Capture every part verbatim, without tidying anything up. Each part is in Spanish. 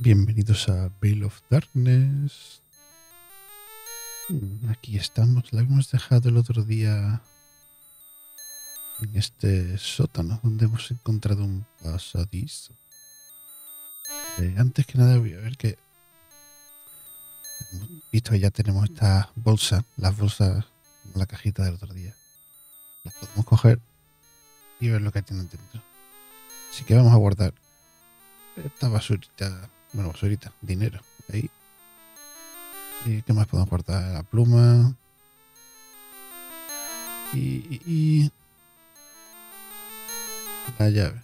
Bienvenidos a Veil of Darkness. Aquí estamos, la hemos dejado el otro día en este sótano donde hemos encontrado un pasadizo. Eh, antes que nada voy a ver que hemos visto que ya tenemos esta bolsa, las bolsas, la cajita del otro día. Las podemos coger y ver lo que tienen dentro. Así que vamos a guardar esta basurita, bueno, basurita, dinero, ahí. ¿Y qué más podemos guardar? La pluma. Y, y, y la llave.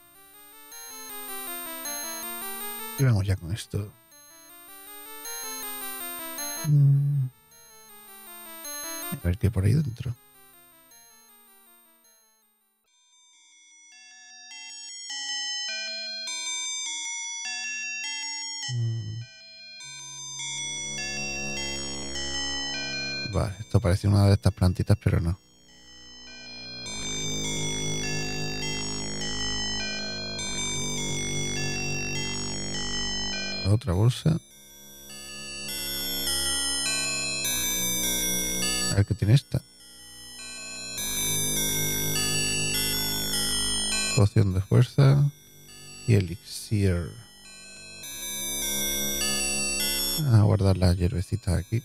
Y vamos ya con esto. Mm. A ver qué hay por ahí dentro. Mm. Vale, esto parece una de estas plantitas, pero no. La otra bolsa. A ver qué tiene esta. Poción de fuerza y elixir. A guardar las hierbecitas aquí.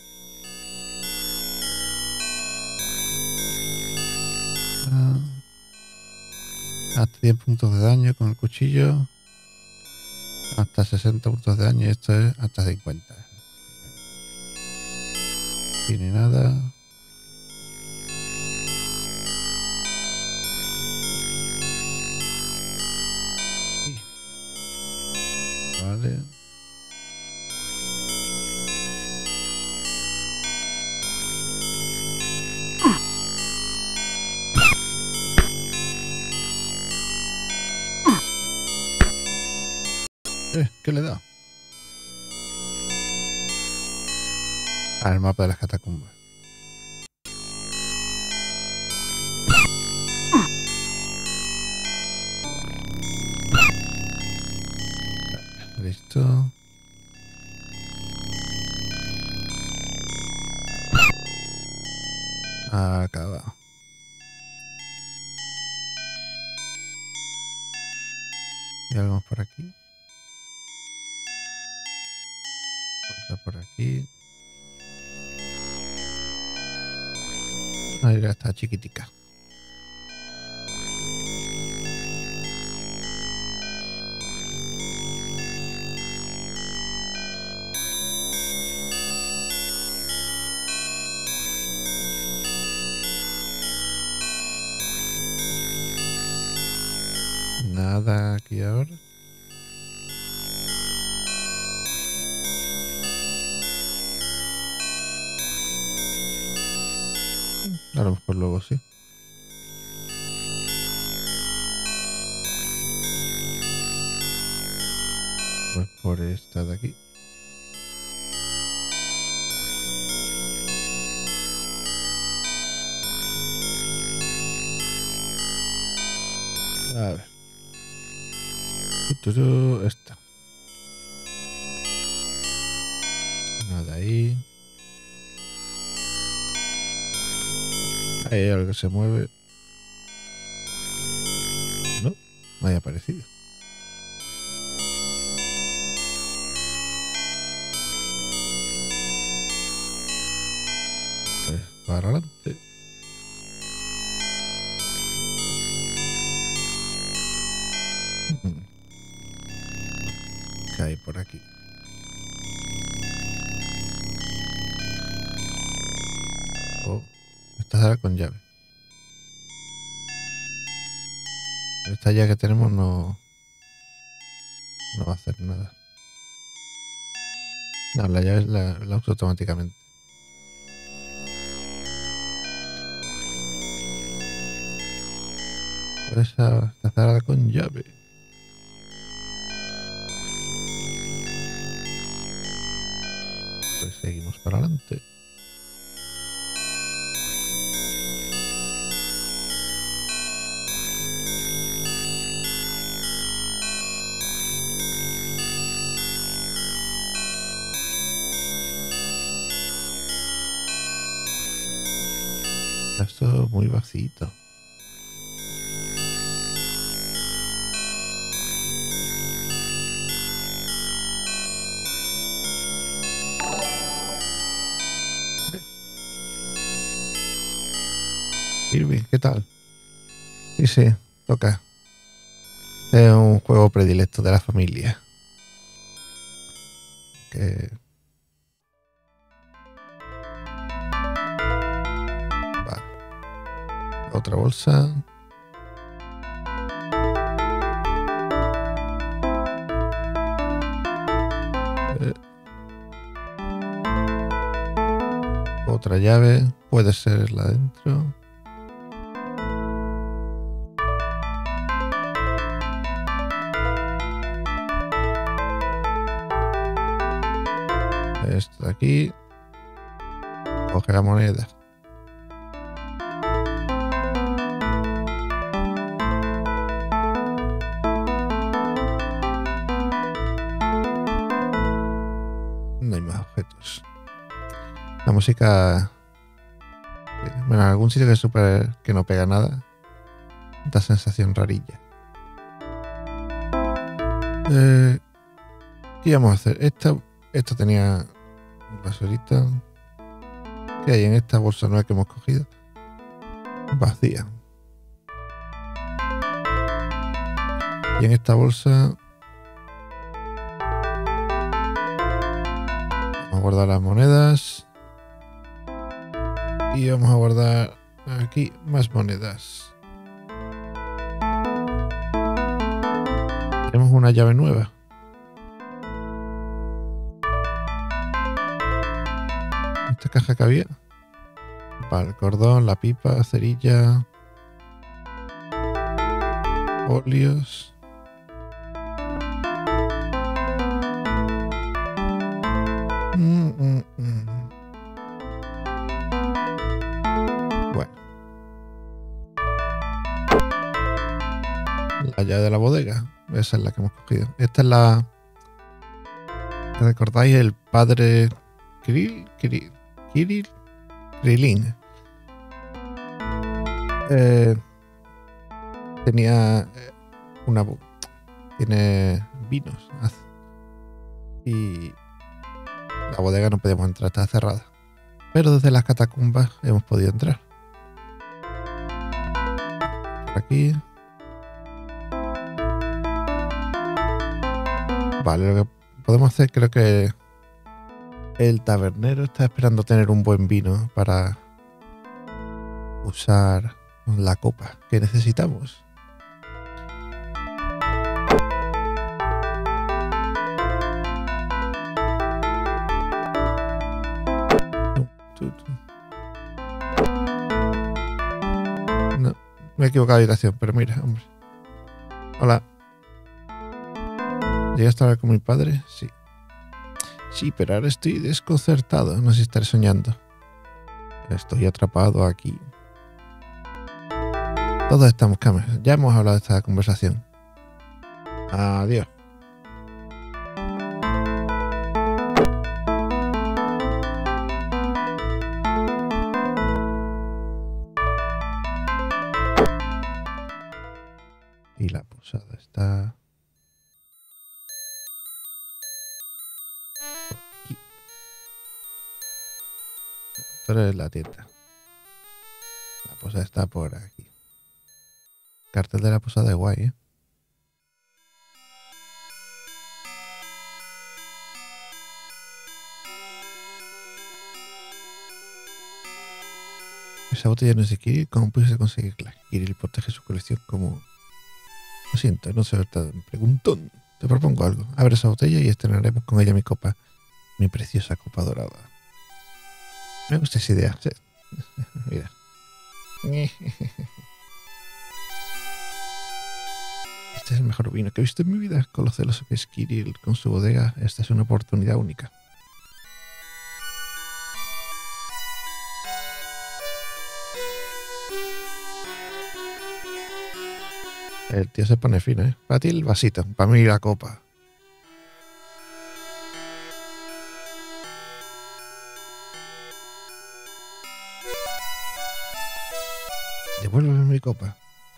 Ah, hasta diez puntos de daño con el cuchillo. Hasta sesenta puntos de daño y esto es hasta cincuenta. No tiene nada. Vale. Eh, ¿qué le da? Al mapa de las catacumbas. Listo. Acabado. Y algo más por aquí. Por aquí. Ahí ya está chiquitica. Nada aquí ahora. A lo mejor luego sí. Pues por esta de aquí. A ver. Esta. Nada ahí. Hay algo que se mueve. No, no haya aparecido. Pues para adelante. ¿Qué hay por aquí? Oh. Esta sala con llave. Esta llave que tenemos no no va a hacer nada. No, la llave la, la uso automáticamente. Esa está cerrada con llave. Pues seguimos para adelante. Esto es muy vacío. Kirby, ¿qué tal? Sí, sí, toca. Es un juego predilecto de la familia. Que... Vale. Otra bolsa. Eh. Otra llave. Puede ser la dentro. Esto de aquí. Coge la moneda. No hay más objetos. La música... Bueno, en algún sitio que es súper... que no pega nada. Da sensación rarilla. Eh, ¿Qué íbamos a hacer? Esta, esto tenía... basurita. ¿Qué hay en esta bolsa nueva que hemos cogido? Vacía. Y en esta bolsa vamos a guardar las monedas y vamos a guardar aquí más monedas. Tenemos una llave nueva. Esta caja que había. Vale, el cordón, la pipa, cerilla, óleos. Mm, mm, mm. Bueno. La llave de la bodega. Esa es la que hemos cogido. Esta es la... ¿Recordáis el padre Kirill? Kirill. Kirill. Krillin. Eh, tenía una... Tiene vinos. Y... La bodega no podíamos entrar, estaba cerrada. Pero desde las catacumbas hemos podido entrar. Por aquí. Vale, lo que podemos hacer, creo que el tabernero está esperando tener un buen vino para usar la copa que necesitamos. No, me he equivocado de habitación, pero mira, hombre. Hola. ¿Llegaste a hablar con mi padre? Sí. Sí, pero ahora estoy desconcertado. No sé si estaré soñando. Estoy atrapado aquí. Todos estamos cámaras. Ya hemos hablado de esta conversación. Adiós. Y la posada está... aquí. Esto es la tienda. La posada está por aquí. Cartel de la posada es guay, ¿eh? Esa botella no es de Kirill. ¿Cómo puedes conseguirla? Kirill protege su colección como... Lo siento, no sé, me pregunto. Te propongo algo. Abre esa botella y estrenaremos con ella mi copa. Mi preciosa copa dorada. Me gusta esa idea. Sí. Mira. Este es el mejor vino que he visto en mi vida. Con lo celoso que es Kirill con su bodega, esta es una oportunidad única. El tío se pone fino, ¿eh? Para ti el vasito, para mí la copa. Devuélveme mi copa.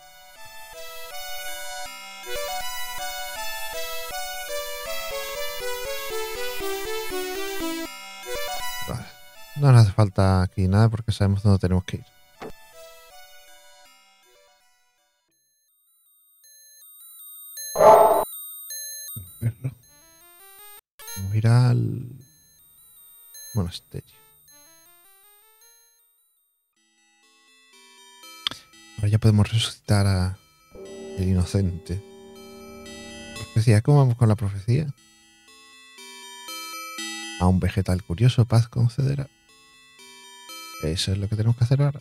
Vale. No nos hace falta aquí nada porque sabemos dónde tenemos que ir. Perro. Vamos a ir al monasterio. Ahora ya podemos resucitar a el inocente. Profecía, ¿cómo vamos con la profecía? A un vegetal curioso paz concederá. Eso es lo que tenemos que hacer ahora.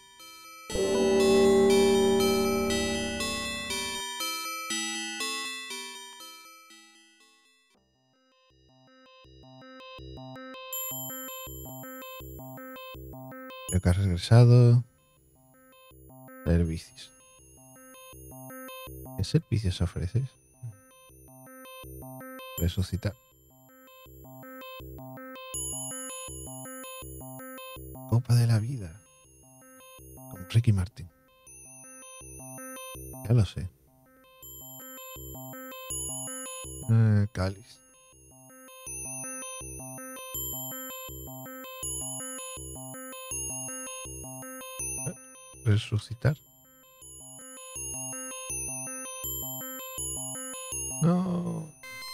Creo que has regresado. Servicios. ¿Qué servicios ofreces? Resucitar. Copa de la vida. Como Ricky Martin. Ya lo sé. Eh, cáliz. Eh, Resucitar. No.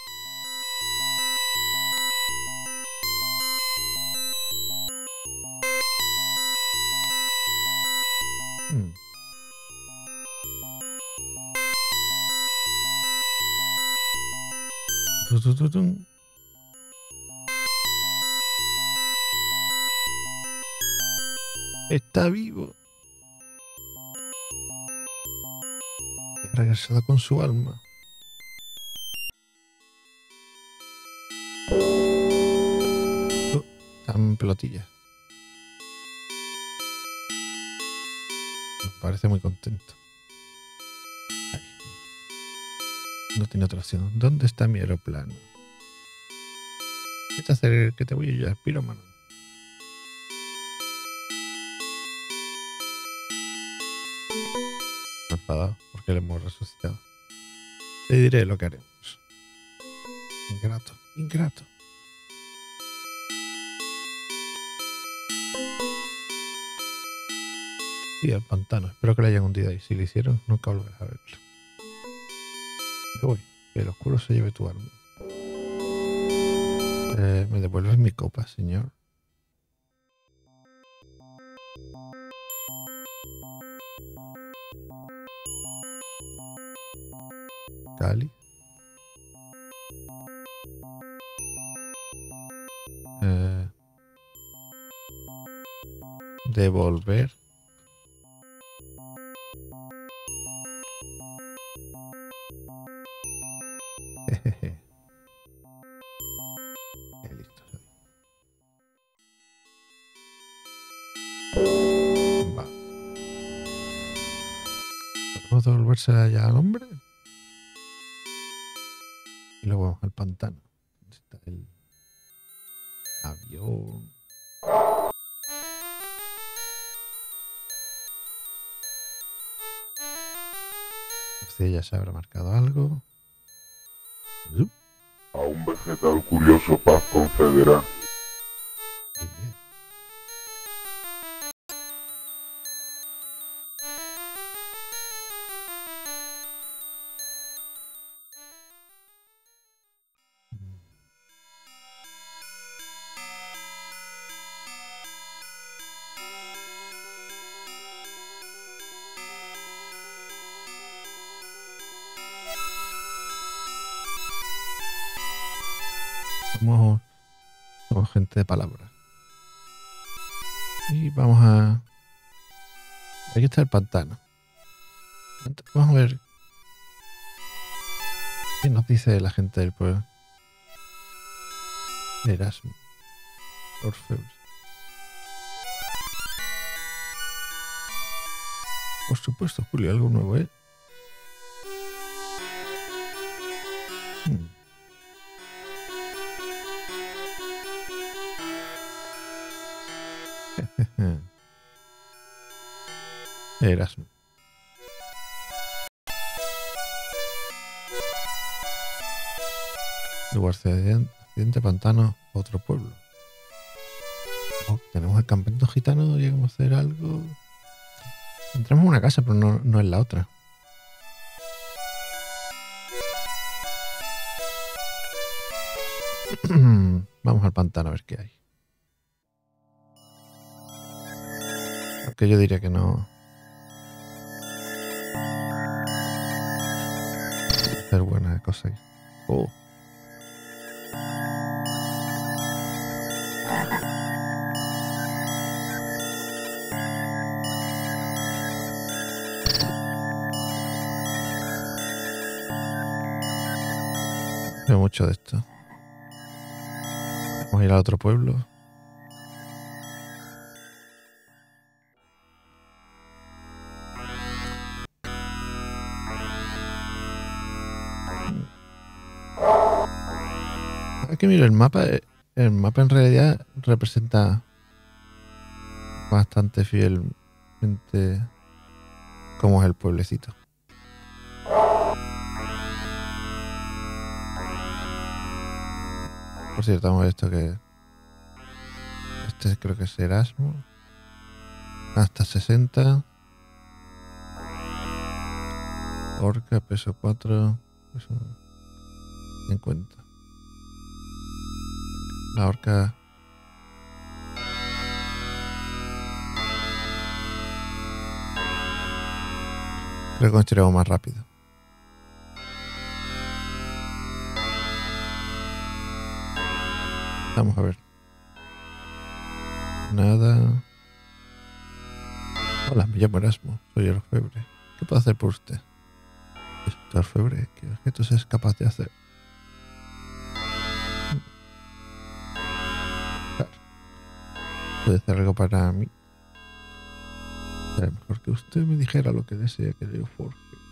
Hmm. Tu, tu, tu, tum. Está vivo. Y ha regresado con su alma. Oh, tan pelotilla. Me parece muy contento. Ay. No tiene otra opción. ¿Dónde está mi aeroplano? ¿Qué te hace que te voy a ayudar, pirómano? Me he enfadado porque le hemos resucitado. Te diré lo que haremos. Ingrato, ingrato. Y al pantano. Espero que le hayan hundido ahí. Si lo hicieron, nunca volverás a verlo. Me voy. Que el oscuro se lleve tu alma. Eh, ¿Me devuelves mi copa, señor? Cali. Eh, devolver. Jejeje. Qué listo soy. Va. ¿Podemos devolvérsela ya al hombre? Y luego vamos al pantano. ¿Dónde está el avión? Si ya se habrá marcado algo. Zup. A un vegetal curioso paz concederá. Bien, bien. Somos, somos gente de palabra. Y vamos a... Aquí está el pantano. Vamos a ver qué nos dice la gente del pueblo. Erasmo. Orfebre. Por supuesto, Julio, algo nuevo, ¿eh? Hmm. Erasmo. Lugar accidente, accidente, pantano, otro pueblo. Oh, tenemos el campamento gitano, llegamos a hacer algo. Entramos en una casa, pero no, no en la otra. Vamos al pantano a ver qué hay. Aunque yo diría que no. Hacer buena cosa ahí. Oh. Veo mucho de esto. Vamos a ir a otro pueblo. Aquí miro el mapa. El mapa en realidad representa bastante fielmente cómo es el pueblecito. Por cierto, vamos a ver esto que... Este creo que es Erasmo. Hasta sesenta. Orca, peso cuatro. Peso cincuenta. La orca... Creo que construiremos más rápido. Vamos a ver. Nada. Hola, me llamo Erasmo. Soy orfebre. ¿Qué puedo hacer por usted? ¿Usted orfebre? ¿Qué objetos es capaz de hacer? Claro. ¿Puede hacer algo para mí? Será mejor que usted me dijera lo que desea que yo forje.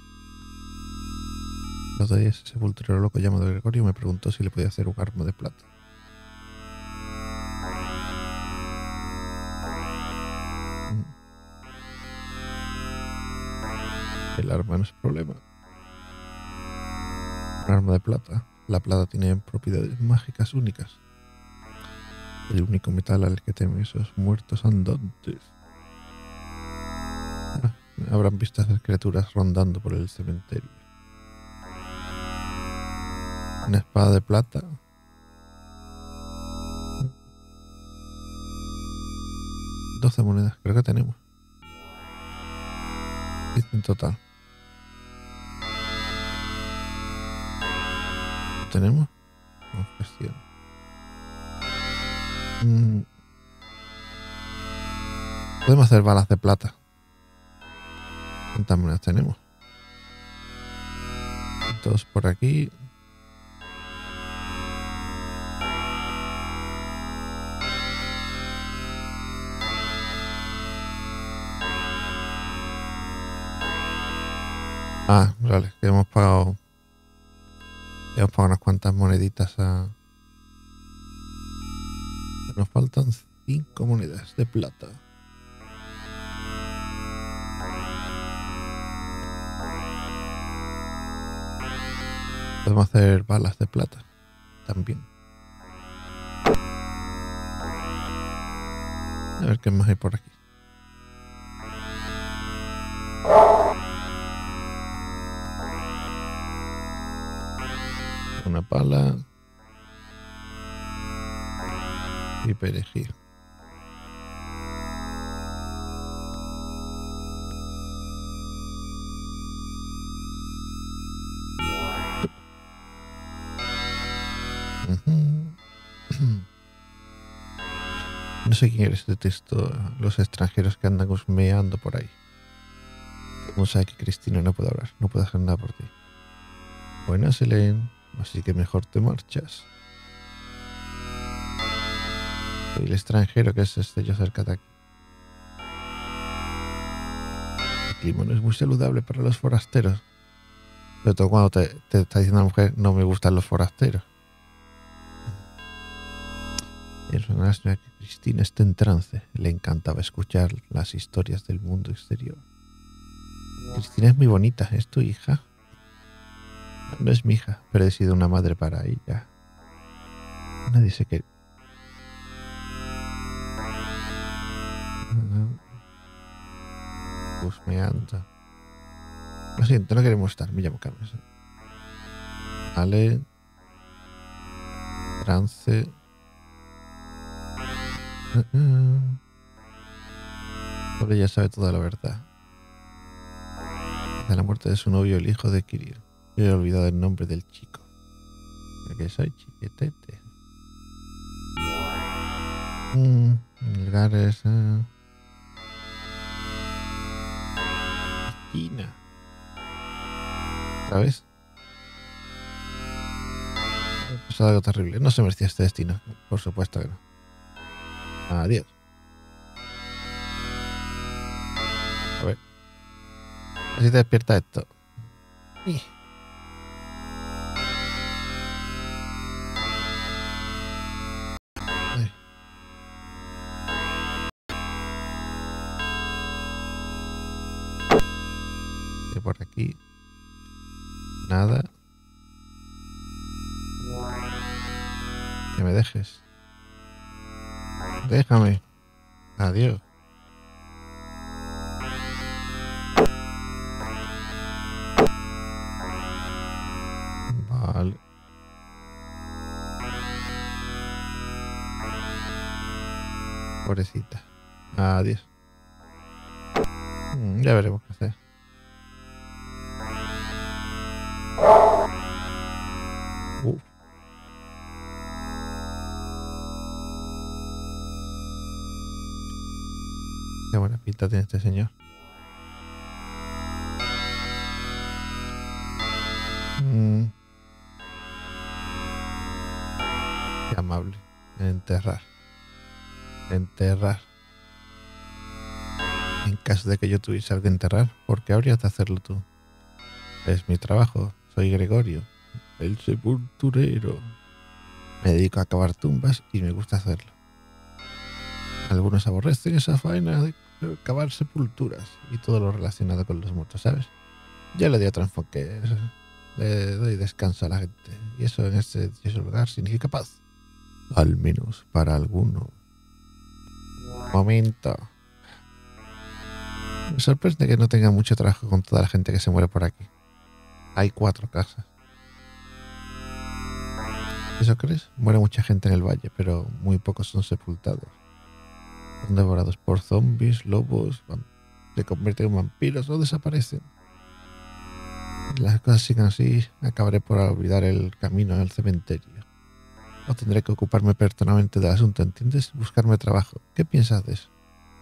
El otro día ese sepulturero loco llamado Gregorio me preguntó si le podía hacer un arma de plata. El arma no es problema. Un arma de plata. La plata tiene propiedades mágicas únicas. El único metal al que temen esos muertos andantes. Ah, habrán visto a esas criaturas rondando por el cementerio. Una espada de plata. doce monedas, creo que tenemos. En total. ¿Tenemos? Confesión. Mm. Podemos hacer balas de plata. ¿Cuántas monedas tenemos? Dos por aquí. Ah, vale, que hemos pagado. Hemos pagado unas cuantas moneditas a. Nos faltan cinco monedas de plata. Podemos hacer balas de plata también. A ver qué más hay por aquí. Una pala y perejil. No sé quién eres, detesto los extranjeros que andan husmeando por ahí. No sabe que Cristina no puede hablar, no puede hacer nada por ti. Buenas, Elaine. Así que mejor te marchas. Soy el extranjero que es este yo cerca de aquí. El clima no es muy saludable para los forasteros. Sobre todo cuando te, te está diciendo la mujer, no me gustan los forasteros. Es una lástima que Cristina esté en trance. Le encantaba escuchar las historias del mundo exterior. Cristina es muy bonita, ¿es tu hija? No es mi hija, pero he sido una madre para ella. Nadie se quiere. Husmeando. Lo siento, no queremos estar. Me llamo Carmen. Vale. Trance. Uh -uh. Porque ella sabe toda la verdad. De la muerte de su novio, el hijo de Kirill. Yo he olvidado el nombre del chico. De que soy chiquetete. Mm, el Gares. Uh. China. ¿Otra vez? Ha pasado algo terrible. No se merecía este destino. Por supuesto que no. Adiós. A ver. Así te despierta esto. Y... por aquí. Nada. Que me dejes. Déjame. Adiós. Vale. Pobrecita. Adiós. Ya veremos qué hacer. Uf. Qué buena pinta tiene este señor. Mm. Qué amable. Enterrar. Enterrar. En caso de que yo tuviese algo que enterrar, ¿por qué habrías de hacerlo tú? Es mi trabajo. Soy Gregorio, el sepulturero. Me dedico a cavar tumbas y me gusta hacerlo. Algunos aborrecen esa faena de cavar sepulturas y todo lo relacionado con los muertos, ¿sabes? Yo le doy otro enfoque. Le doy descanso a la gente. Y eso en este lugar significa paz. Al menos para alguno. Momento. Me sorprende que no tenga mucho trabajo con toda la gente que se muere por aquí. Hay cuatro casas. ¿Eso crees? Muere mucha gente en el valle, pero muy pocos son sepultados. Son devorados por zombies, lobos, se convierten en vampiros o desaparecen. Si las cosas siguen así, acabaré por olvidar el camino al cementerio. O tendré que ocuparme personalmente del asunto, ¿entiendes? Buscarme trabajo. ¿Qué piensas de eso?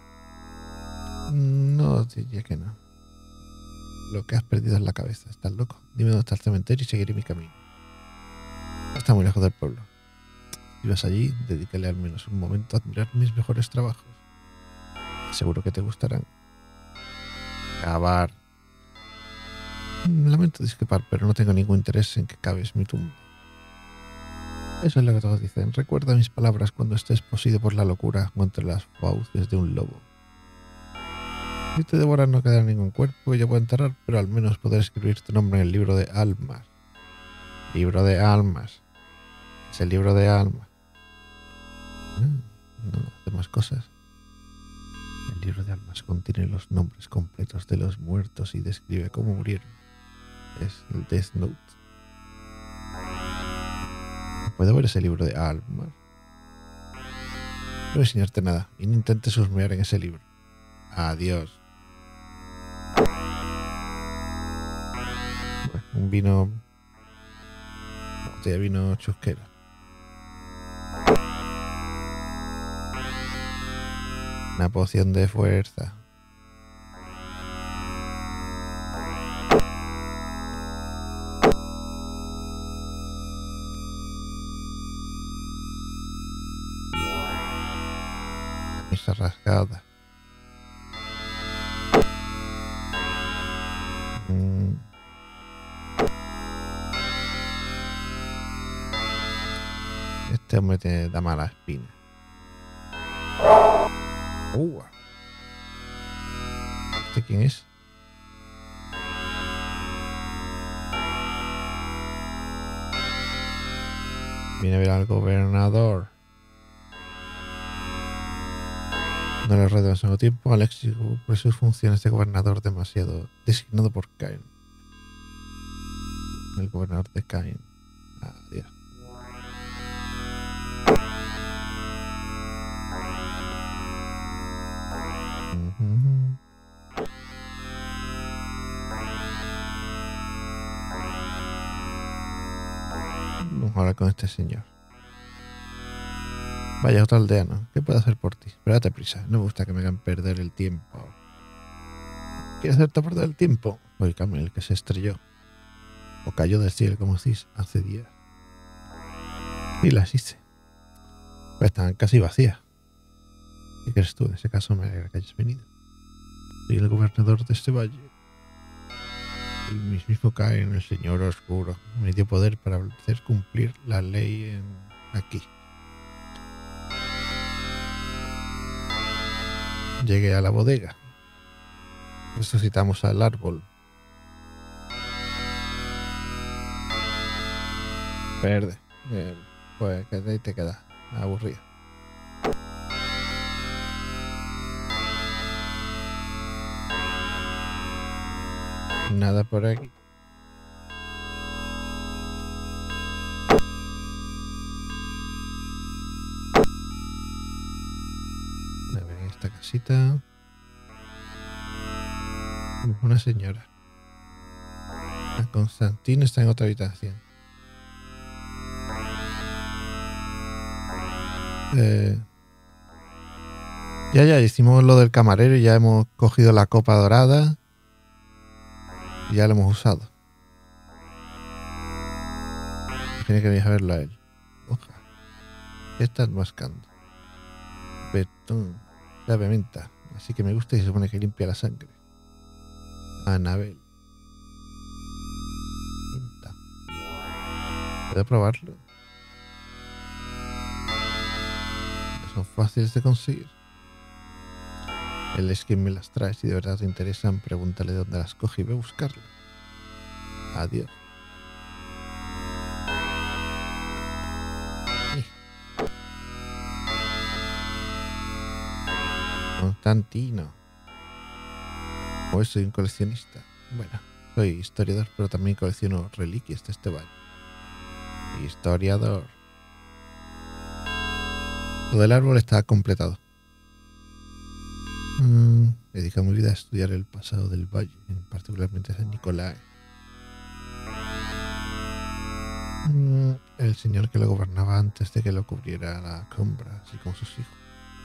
No, diría que no. Lo que has perdido es la cabeza. ¿Estás loco? Dime dónde está el cementerio y seguiré mi camino. Está muy lejos del pueblo. Si vas allí, dedícale al menos un momento a admirar mis mejores trabajos. Seguro que te gustarán. Cavar. Lamento discrepar, pero no tengo ningún interés en que caves mi tumba. Eso es lo que todos dicen. Recuerda mis palabras cuando estés poseído por la locura o entre las fauces de un lobo. Si te devoran no quedará ningún cuerpo que yo pueda enterrar, pero al menos podré escribir tu nombre en el libro de almas. Libro de almas. Es el libro de almas. No, no hace más cosas. El libro de almas contiene los nombres completos de los muertos y describe cómo murieron. Es el Death Note. ¿Puedo ver ese libro de almas? No voy a enseñarte nada y no intentes husmear en ese libro. Adiós. Un vino... Una botella de vino chusquero. Una poción de fuerza. Camisa rasgada. Mm. Este hombre te da mala espina. Uh. ¿Este quién es? Viene a ver al gobernador. No le rueda al mismo tiempo. Alexis cumple sus funciones de gobernador demasiado designado por Cain. El gobernador de Cain. Adiós. Uh-huh. Vamos a hablar con este señor. Vaya, otro aldeano. ¿Qué puedo hacer por ti? Pero date prisa. No me gusta que me hagan perder el tiempo. ¿Quieres hacerte perder el tiempo? Oye, Carmen, el que se estrelló. O cayó del cielo, como decís, hace días. Y las hice. Pues estaban casi vacías. ¿Qué crees tú? En ese caso me alegra que hayas venido. Soy el gobernador de este valle. El mismísimo Cain, el señor oscuro, me dio poder para hacer cumplir la ley en aquí. Llegué a la bodega. Resucitamos al árbol. Verde. Eh, pues que ahí te quedas aburrido. Nada por aquí. A ver, en esta casita. Una señora. La Constantina está en otra habitación. Eh, ya, ya hicimos lo del camarero y ya hemos cogido la copa dorada. Y ya lo hemos usado. Tiene que venir a verlo a él. Hoja. ¿Qué estás mascando? Betún. Sabe menta. Así que me gusta y se supone que limpia la sangre. Anabel. Menta. ¿Puedo probarlo? Son fáciles de conseguir. Él es quien me las trae. Si de verdad te interesan, pregúntale de dónde las coge y ve a buscarlas. Adiós. Constantino. Hoy soy un coleccionista. Bueno, soy historiador, pero también colecciono reliquias de este valle. Historiador. Lo del árbol está completado. Mm, dedica mi vida a estudiar el pasado del valle, particularmente San Nicolás. Mm, el señor que lo gobernaba antes de que lo cubriera la sombra, así como sus hijos.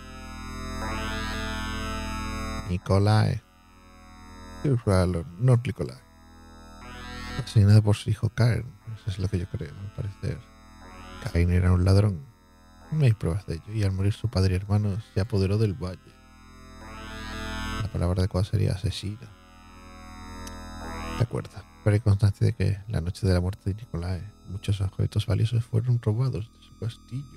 Nicolás. Qué raro, no Nicolás. Asesinado por su hijo Cain. Eso es lo que yo creo, al parecer. Cain era un ladrón. No hay pruebas de ello, y al morir su padre y hermanos se apoderó del valle. La palabra adecuada sería asesino. De acuerdo, pero hay constancia de que la noche de la muerte de Nicolás muchos objetos valiosos fueron robados de su castillo.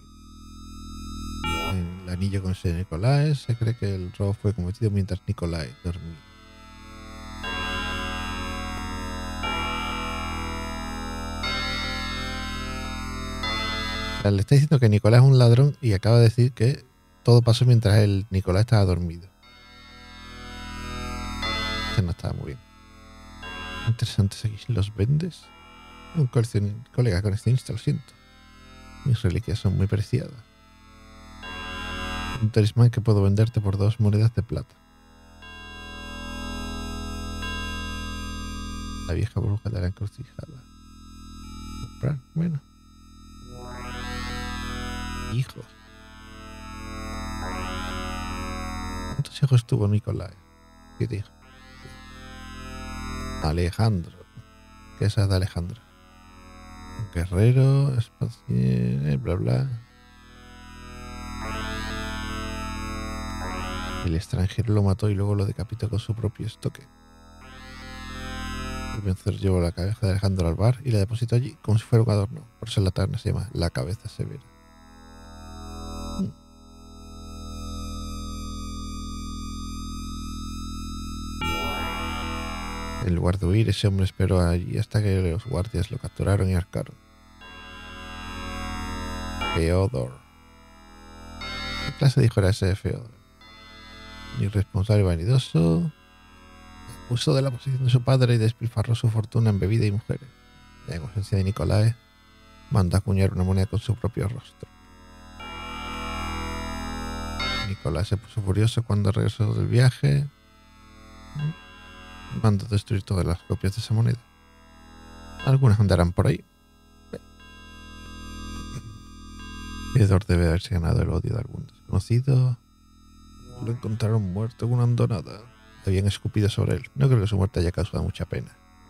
En el anillo con ese Nicolás se cree que el robo fue cometido mientras Nicolás dormía. O sea, le está diciendo que Nicolás es un ladrón y acaba de decir que todo pasó mientras el Nicolás estaba dormido. Este no estaba muy bien. Interesantes aquí. ¿Los vendes? Un colega coleccionista, lo siento. Mis reliquias son muy preciadas. Un talismán que puedo venderte por dos monedas de plata. La vieja bruja de la encrucijada. Comprar, bueno. Hijos. ¿Cuántos hijos tuvo Nicolás? ¿Qué dijo? Alejandro. ¿Qué es de Alejandro? Un guerrero, espacial, bla bla. El extranjero lo mató y luego lo decapitó con su propio estoque. El vencedor llevó la cabeza de Alejandro al bar y la depositó allí como si fuera un adorno. Por eso la taberna se llama La Cabeza Severa. En lugar de huir, ese hombre esperó allí hasta que los guardias lo capturaron y ahorcaron. Feodor. ¿Qué clase de hijo era ese de Feodor? Irresponsable y vanidoso. Usó de la posición de su padre y despilfarró su fortuna en bebida y mujeres. En ausencia de Nicolás, mandó acuñar una moneda con su propio rostro. Nicolás se puso furioso cuando regresó del viaje. Mandó destruir todas las copias de esa moneda. Algunas andarán por ahí. Feodor debe haberse ganado el odio de algún desconocido. Lo encontraron muerto en una hondonada. Habían escupido sobre él. No creo que su muerte haya causado mucha pena.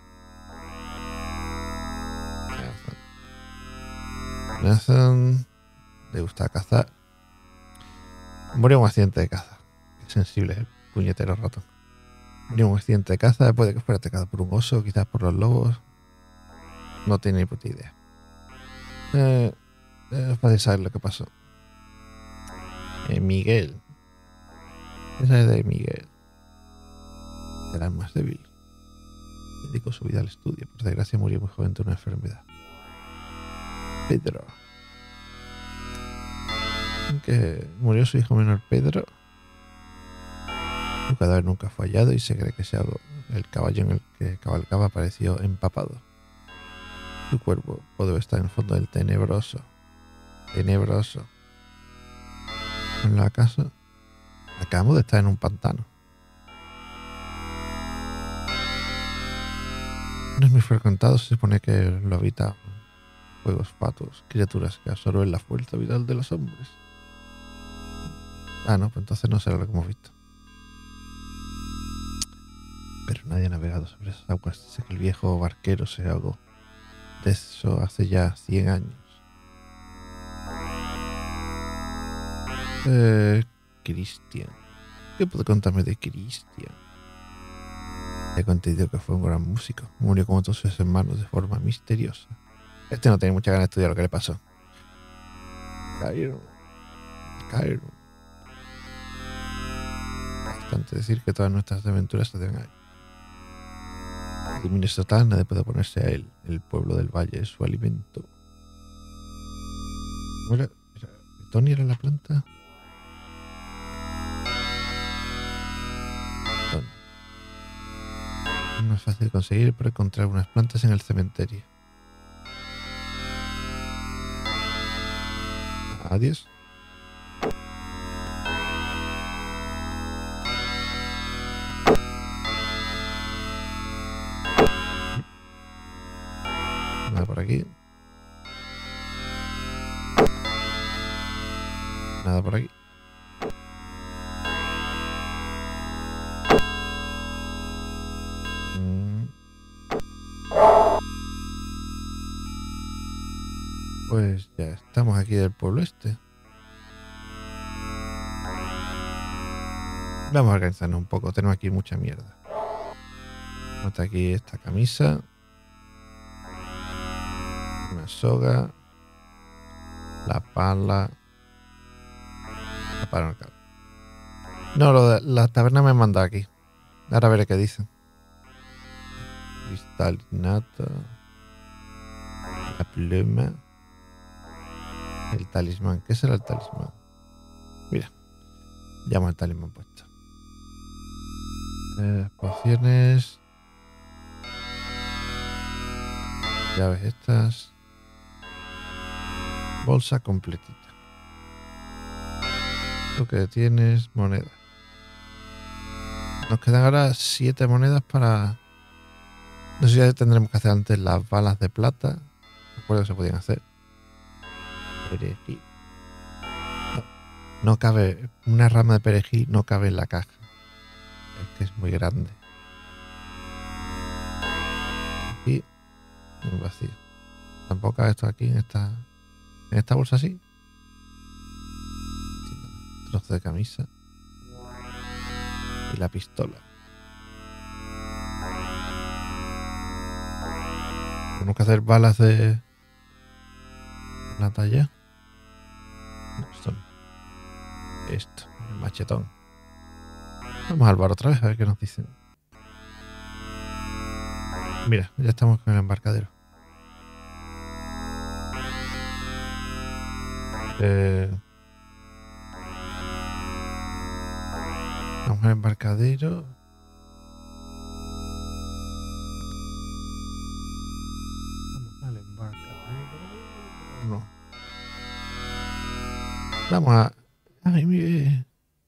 Nathan, Nathan le gusta cazar. Murió en un accidente de caza. Qué sensible el puñetero ratón. Murió en un accidente de caza después de que fuera atacado por un oso, quizás por los lobos. No tiene ni puta idea. Eh, es fácil saber lo que pasó. Eh, Miguel. Esa es de Miguel. Era el más débil. Dedicó su vida al estudio. Por desgracia murió muy joven de una enfermedad. Pedro. Que murió su hijo menor Pedro. Su cadáver nunca fue hallado y se cree que se ahogó. El caballo en el que cabalgaba apareció empapado. Su cuerpo pudo estar en el fondo del tenebroso. Tenebroso. ¿En la casa? Acabamos de estar en un pantano. No es muy frecuentado, se supone que lo habitan fuegos fatuos, criaturas que absorben la fuerza vital de los hombres. Ah, no, pues entonces no será lo que hemos visto. Pero nadie ha navegado sobre esas aguas. Dice que el viejo barquero se ahogó. De eso hace ya cien años. Eh, Cristian. ¿Qué puedo contarme de Cristian? He contado que fue un gran músico. Murió como todos sus hermanos de forma misteriosa. Este no tenía mucha ganas de estudiar lo que le pasó. Cairo. Cairo. Bastante decir que todas nuestras aventuras se deben a él. De Minnesota nadie puede oponerse a él. El pueblo del valle es su alimento. ¿Cómo era? ¿Tony era la planta? Tony. No es fácil de conseguir, pero encontrar unas plantas en el cementerio. Adiós. Nada por aquí. Nada por aquí. Mm. Pues ya estamos aquí del pueblo este. Vamos a organizarnos un poco. Tenemos aquí mucha mierda. Está aquí esta camisa. Una soga. La pala. La pala no cabe. No, lo de la taberna me han mandado aquí. Ahora veré qué dicen. Cristalinata. La pluma. El talismán. ¿Qué será el talismán? Mira. Llamo al talismán puesto. Eh, pociones. Llaves estas. Bolsa completita. Lo que tienes, moneda. Nos quedan ahora siete monedas para... No sé si tendremos que hacer antes las balas de plata. Recuerdo que se podían hacer. Perejil. No, no cabe. Una rama de perejil no cabe en la caja. Es que es muy grande. Aquí. Un vacío. Tampoco cabe esto aquí en esta... En esta bolsa así. Trozo de camisa. Y la pistola. Tenemos que hacer balas de la talla. No, esto no. Esto, el machetón. Vamos al bar otra vez a ver qué nos dicen. Mira, ya estamos con el embarcadero. Eh, vamos al embarcadero. Vamos al embarcadero. No. Vamos a... Ay, mire.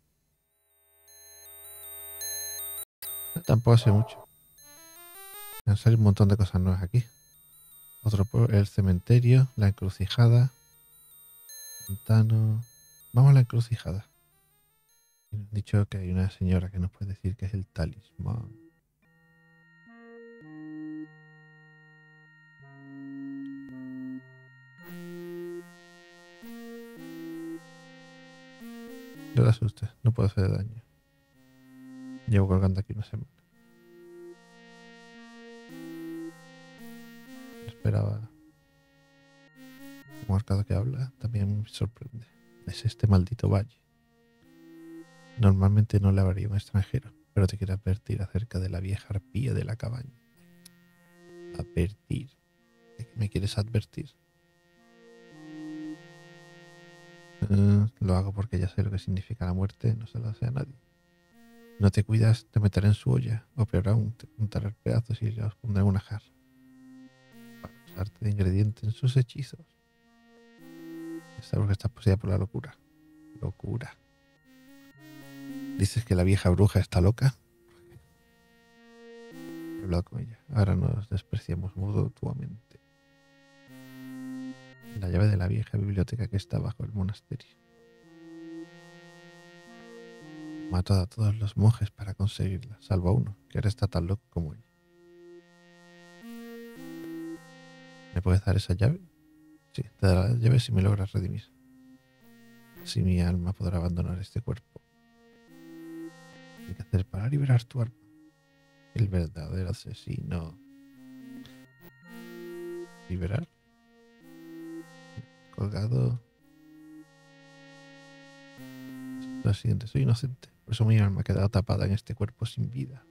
Tampoco hace mucho. Han salido un montón de cosas nuevas aquí. Otro pueblo, el cementerio, la encrucijada, pantano. Vamos a la encrucijada. Y nos han dicho que hay una señora que nos puede decir que es el talismán. No te asustes, no puedo hacer daño. Llevo colgando aquí una semana. Esperaba. Un mercado que habla también me sorprende. Es este maldito valle. Normalmente no le habría un extranjero, pero te quiero advertir acerca de la vieja arpía de la cabaña. Advertir. ¿De qué me quieres advertir? Uh, lo hago porque ya sé lo que significa la muerte, no se lo hace a nadie. No te cuidas, te meteré en su olla, o peor aún, te juntaré pedazos y los pondré en una jarra para usarte de ingrediente en sus hechizos. Sabes que estás poseída por la locura. Locura. ¿Dices que la vieja bruja está loca? He hablado con ella. Ahora nos despreciamos mutuamente. La llave de la vieja biblioteca que está bajo el monasterio. Mató a todos los monjes para conseguirla, salvo a uno, que ahora está tan loco como ella. ¿Me puedes dar esa llave? Sí, te daré la llave si me logras redimir. Así mi alma podrá abandonar este cuerpo. ¿Qué hay que hacer para liberar tu alma? El verdadero asesino. ¿Liberar? Colgado. Lo siguiente, soy inocente. Por eso mi alma ha quedado tapada en este cuerpo sin vida.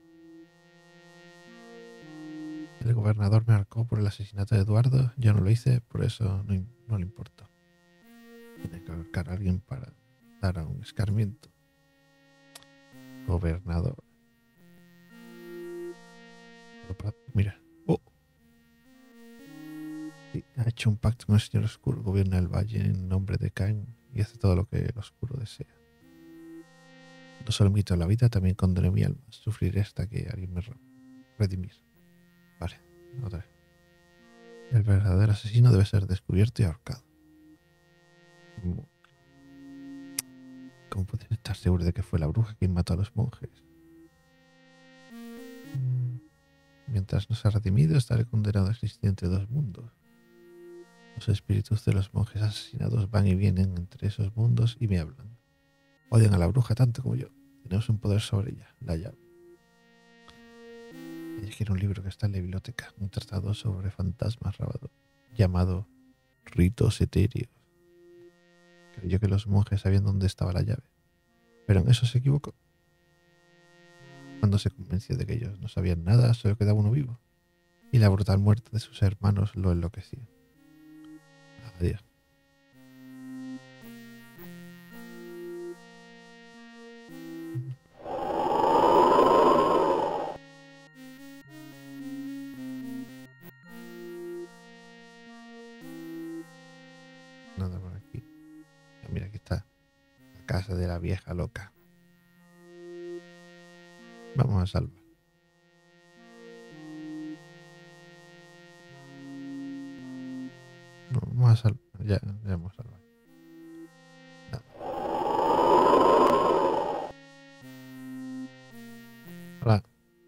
El gobernador me arcó por el asesinato de Eduardo. Yo no lo hice, por eso no, no le importó. Tiene que ahorcar a alguien para dar a un escarmiento. Gobernador. Mira. Oh. Sí, ha hecho un pacto con el señor oscuro. Gobierna el valle en nombre de Cain y hace todo lo que el oscuro desea. No solo me quito la vida, también condené mi alma. Sufriré hasta que alguien me redimir. Vale, otra vez. El verdadero asesino debe ser descubierto y ahorcado. ¿Cómo puedes estar seguro de que fue la bruja quien mató a los monjes? Mientras no sea redimido, estaré condenado a existir entre dos mundos. Los espíritus de los monjes asesinados van y vienen entre esos mundos y me hablan. Odian a la bruja tanto como yo. Tenemos un poder sobre ella, la llave. Ella quiere un libro que está en la biblioteca, un tratado sobre fantasmas rabado, llamado Ritos Etéreos. Creyó que los monjes sabían dónde estaba la llave, pero en eso se equivocó. Cuando se convenció de que ellos no sabían nada, solo quedaba uno vivo, y la brutal muerte de sus hermanos lo enloqueció. Adiós. Nada por aquí. Mira, aquí está la casa de la vieja loca. Vamos a salvar. No, vamos a salvar. Ya, ya hemos salvado. Nada. Hola.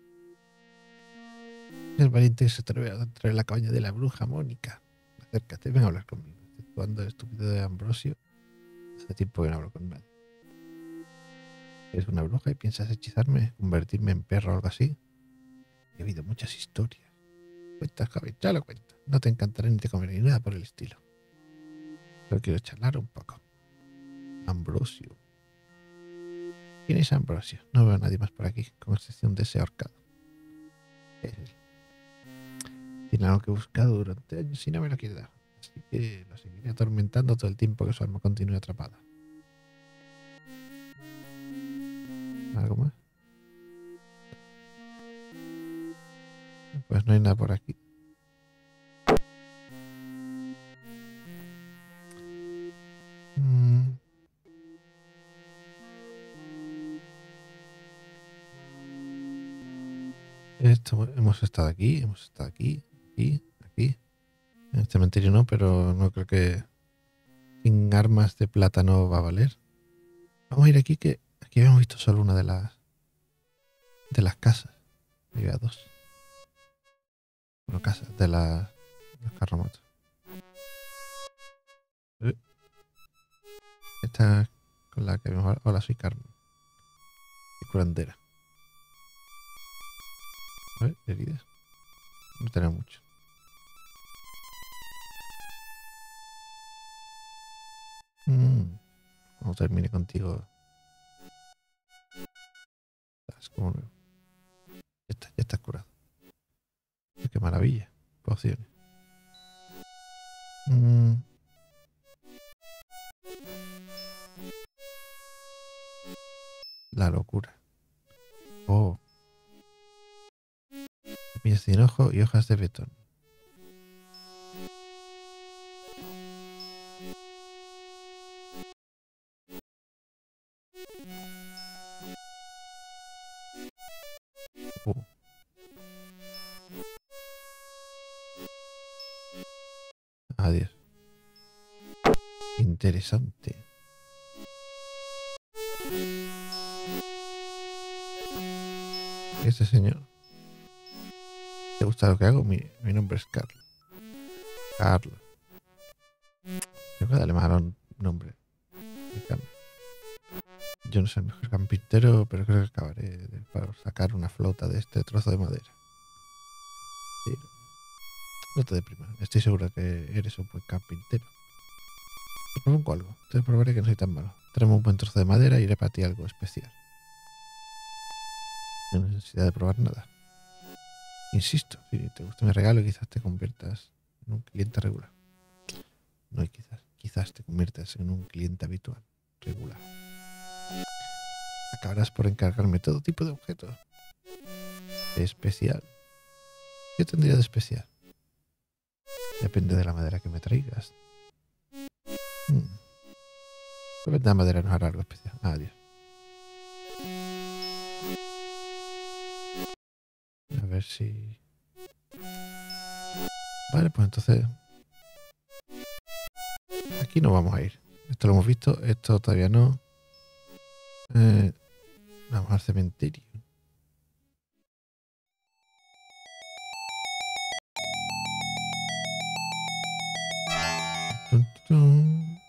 El valiente que se atreve a entrar en la cabaña de la bruja Mónica. Acércate, ven a hablar conmigo. Estoy jugando el estúpido de Ambrosio. Hace tiempo que no hablo con nadie. ¿Eres una bruja y piensas hechizarme, convertirme en perro o algo así? He oído muchas historias. Cuenta, joven, ya lo cuento. No te encantaré ni te comeré ni nada por el estilo. Pero quiero charlar un poco. Ambrosio. ¿Quién es Ambrosio? No veo a nadie más por aquí, con excepción de ese ahorcado. Es él. Tiene algo que he buscado durante años y no me lo quiere dar. Así Así que lo seguiré atormentando todo el tiempo que su alma continúe atrapada. ¿Algo más? Pues no hay nada por aquí. Mm. Esto, hemos estado aquí, hemos estado aquí, aquí, aquí. En el cementerio no, pero no creo que sin armas de plata no va a valer. Vamos a ir aquí, que aquí habíamos visto solo una de las de las casas. Había dos. Bueno, casas de las de los carromatos. Eh. Esta con la que vemos. Hola, soy Carmen. Soy curandera. A ver, heridas. No tenemos mucho. Mm. Cuando termine contigo. Estás como nuevo. Ya está, ya estás curado. Qué maravilla. Pociones. Mm. La locura. Oh. Semillas de hinojo y hojas de betón. Oh. Adiós. Interesante. Este señor. ¿Te gusta lo que hago? Mi, mi nombre es Carl. Carl. Tengo que darle más a un nombre. Yo no soy el mejor carpintero, pero creo que acabaré de, para sacar una flota de este trozo de madera. Sí. No te deprimas. Estoy seguro que eres un buen carpintero. Te propongo algo. Te probaré que no soy tan malo. Traemos un buen trozo de madera y iré para ti algo especial. No hay necesidad de probar nada. Insisto, si te gusta mi regalo, quizás te conviertas en un cliente regular. No, y quizás, quizás te conviertas en un cliente habitual, regular. Acabarás por encargarme todo tipo de objetos. De especial. ¿Qué tendría de especial? Depende de la madera que me traigas. Hmm. Pues la madera no hará algo especial. Adiós. A ver si... Vale, pues entonces... Aquí no vamos a ir. Esto lo hemos visto, esto todavía no. Eh, vamos al cementerio. Tun, tun.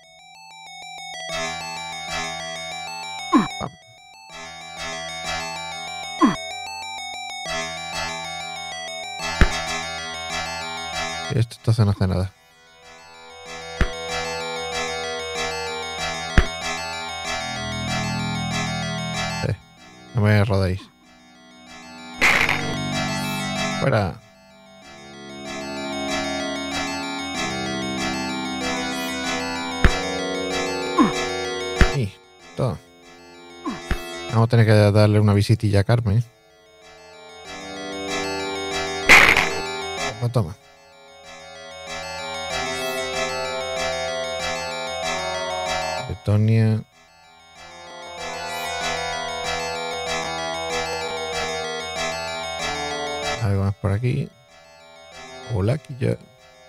Vamos. Esto entonces no hace nada. Eh, no me rodéis. Fuera. Y todo. Vamos a tener que darle una visitilla a Carmen. Toma, toma. Betonia. Algo más por aquí. Hola, aquí ya.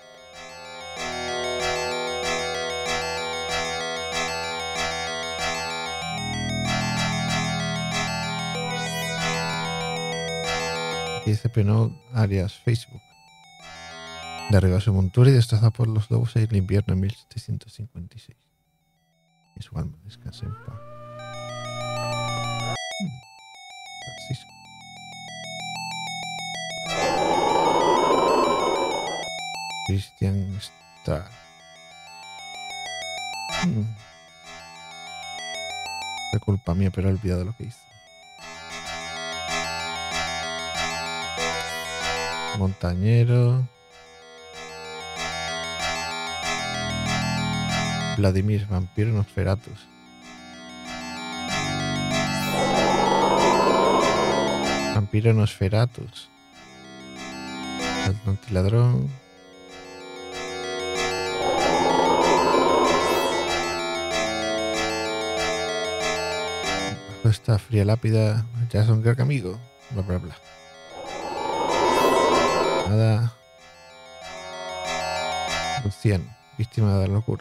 Aquí dice Penod alias Facebook. Derriba su montura y destrozada por los lobos en el invierno de mil setecientos cincuenta y seis. Y su alma descansa en paz. Francisco. Christian Starr. Hmm. Fue culpa mía, pero he olvidado lo que hice. Montañero. Vladimir, vampiro Nosferatus. Vampiro Nosferatus. Asaltante ladrón. Bajo esta fría lápida, ya son gran amigo. Bla bla bla. Nada. Luciano, víctima de la locura.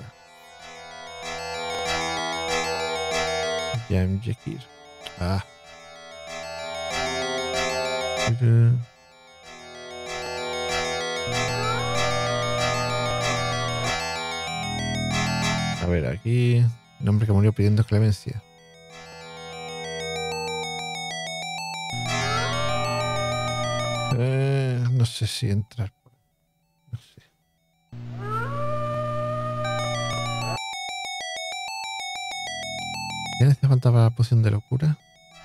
Jam Jekir. Ah. A ver, aquí. Un hombre que murió pidiendo clemencia. Eh, no sé si entrar. No sé. ¿Qué hace falta para la poción de locura?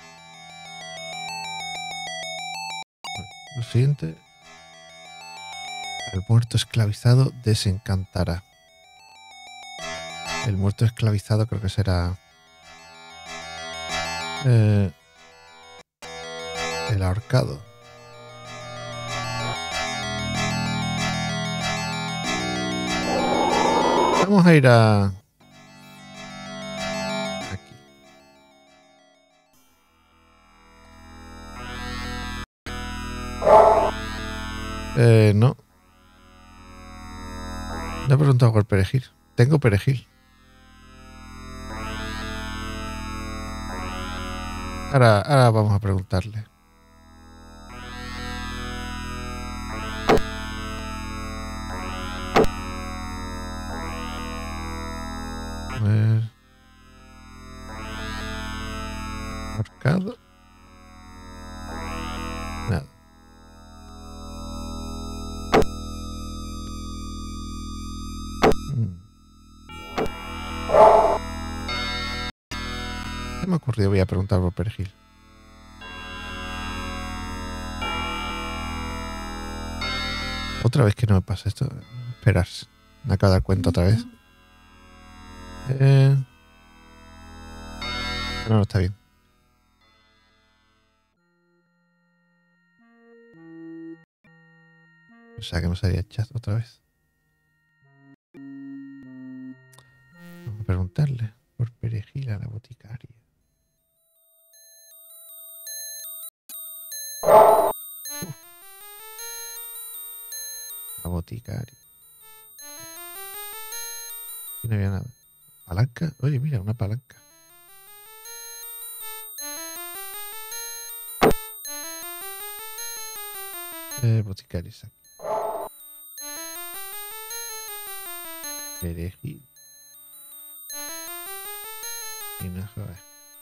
Lo siguiente. El muerto esclavizado desencantará. El muerto esclavizado creo que será eh, el ahorcado. Vamos a ir a aquí. Eh, no. No he preguntado por perejil. Tengo perejil. Ahora, ahora vamos a preguntarle. A ver. Marcado. Nada. Mm. Se me ha ocurrido, voy a preguntar por perejil. Otra vez que no me pasa esto. Esperarse. Me acabo de dar cuenta otra vez. Eh... No, no está bien. O sea que no salía el chat otra vez. Vamos a preguntarle por perejil a la boticaria. Uf. La boticaria. Y no había nada. ¿Palanca? Oye, mira, una palanca. Eh, boticaria, exacto. Perejil. Y no joder.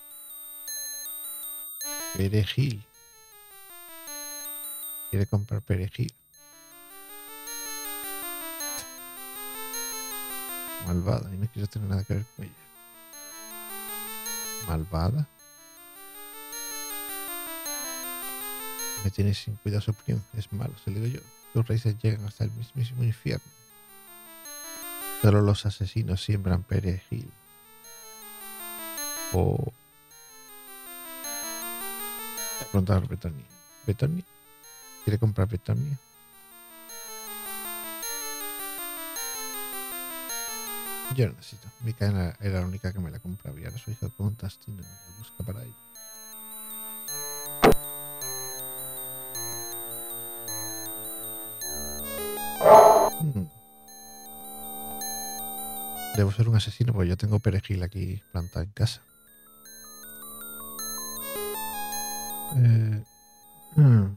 Perejil. Quiere comprar perejil. Malvada. Y no quiero tener nada que ver con ella. Malvada. Me tiene sin cuidado su opinión. Es malo, se lo digo yo. Tus raíces llegan hasta el mismísimo infierno. Solo los asesinos siembran perejil. O... Oh. Voy a preguntar a Betonia. ¿Betonia? ¿Quiere comprar Betonia? Yo no necesito. Micaela era la única que me la compraba y ahora su hijo Constantino la busca para ella. Hmm. Debo ser un asesino porque yo tengo perejil aquí plantado en casa. Eh, hmm.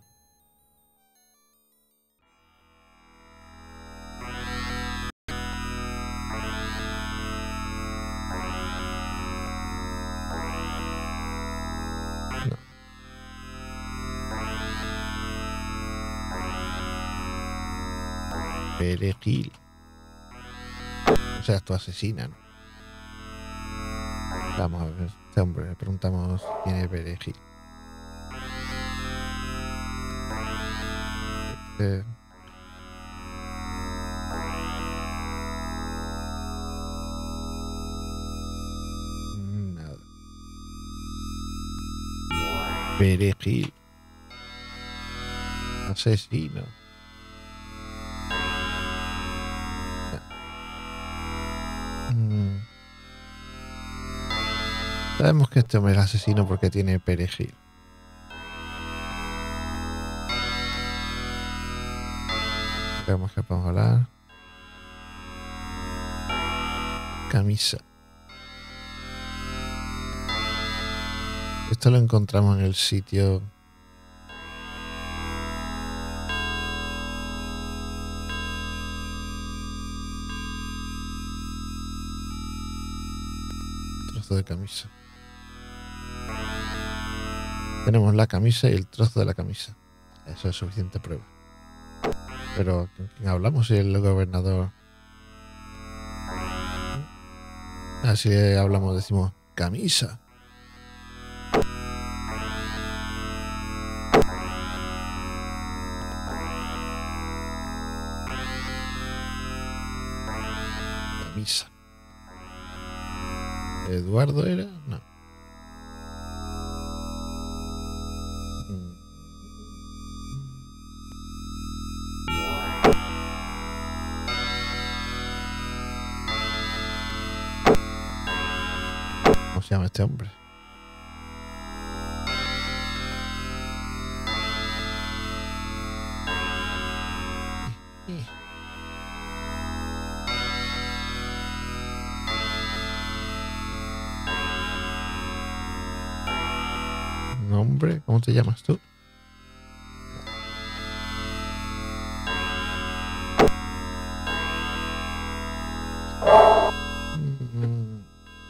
No. Perejil. O sea, tu asesina, ¿no? Vamos a ver, este hombre, le preguntamos quién es perejil. Eh, Perejil. Asesino. Mm. Sabemos que este hombre es asesino porque tiene perejil. Veamos que podemos hablar. Camisa. Esto lo encontramos en el sitio. Trozo de camisa. Tenemos la camisa y el trozo de la camisa. Eso es suficiente prueba. Pero ¿con quién hablamos? Si el gobernador. Así hablamos, decimos camisa. Camisa. ¿Eduardo era? No. ¿Cómo se llama este hombre? Nombre, ¿cómo te llamas tú? Mm.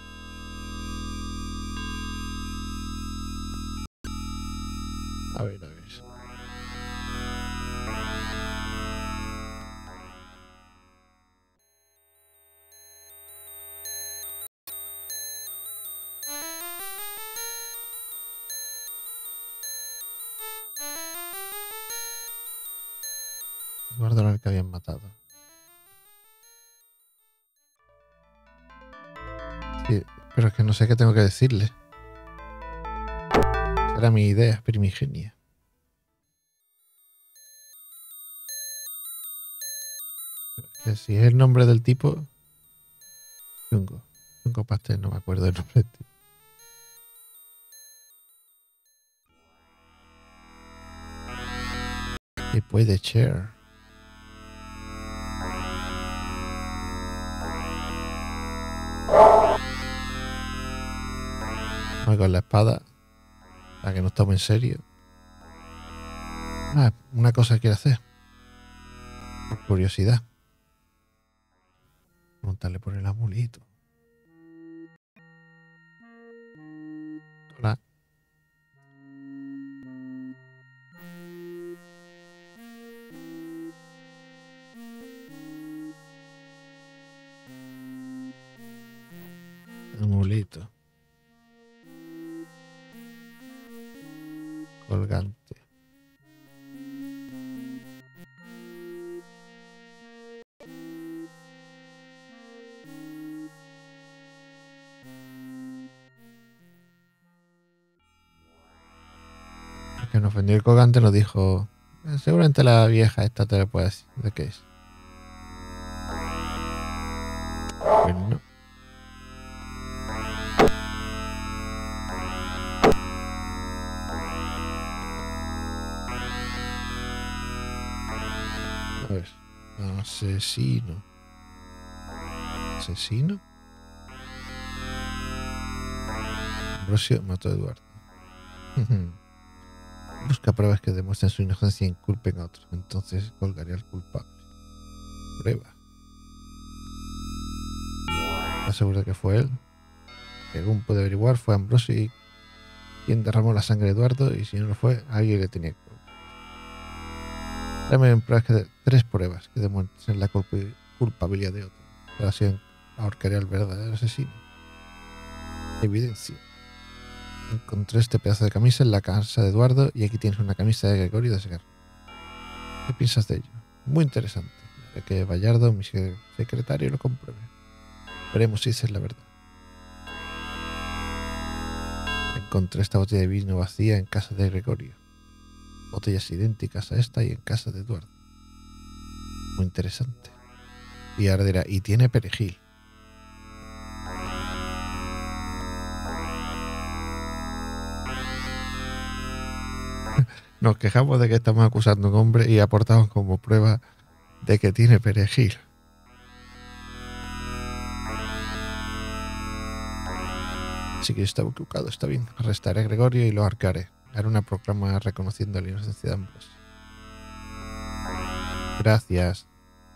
A ver, a ver. Eduardo era el que habían matado. Sí, pero es que no sé qué tengo que decirle. Esa era mi idea primigenia. Que si es el nombre del tipo. Chungo. Chungo Pastel, no me acuerdo del nombre del tipo. Y puede share. Con la espada, para que nos tome en serio. Ah, una cosa que quiero hacer. Por curiosidad. Montarle por el amuleto. Hola. Amuleto. Colgante. El que nos vendió el colgante nos dijo, seguramente la vieja esta te lo puede decir de qué es. Pues no. A ver, asesino. ¿Asesino? Ambrosio mató a Eduardo. Busca pruebas que demuestren su inocencia e inculpen a otros. Entonces colgaría al culpable. Prueba. ¿Estás seguro de que fue él? Según puede averiguar, fue Ambrosio quien derramó la sangre de Eduardo, y si no lo fue, alguien le tenía que culpar. Dame pruebas que de, tres pruebas que demuestren la culp- culpabilidad de otro. Pero así ahorcaría al verdadero asesino. Evidencia. Encontré este pedazo de camisa en la casa de Eduardo y aquí tienes una camisa de Gregorio de Segarra. ¿Qué piensas de ello? Muy interesante. De que Bayardo, mi secretario, lo compruebe. Veremos si esa es la verdad. encontré esta botella de vino vacía en casa de Gregorio. Botellas idénticas a esta y en casa de Eduardo. Muy interesante. Y ahora dirá, y tiene perejil. Nos quejamos de que estamos acusando a un hombre y aportamos como prueba de que tiene perejil. Sí que está equivocado, está bien. Arrestaré a Gregorio y lo ahorcaré. Haré una proclama reconociendo la inocencia de ambos. Gracias.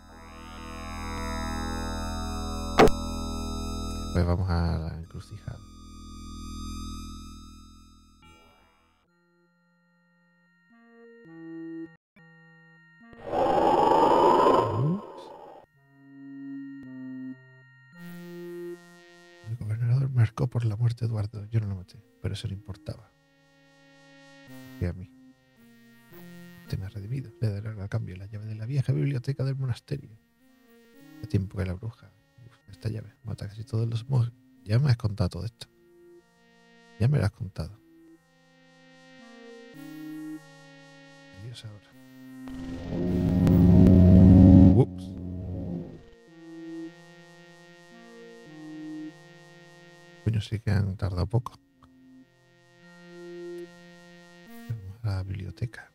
Pues vamos a la encrucijada. El gobernador marcó por la muerte de Eduardo. Yo no lo maté, pero eso no importaba. Y a mí. Usted me ha redimido. Le daré a cambio la llave de la vieja biblioteca del monasterio. Hace tiempo que la bruja busca esta llave. Mata a casi todos los monjes. Ya me has contado todo esto. Ya me lo has contado. Adiós ahora. Ups. Coño, sí que han tardado poco. Vamos a la biblioteca.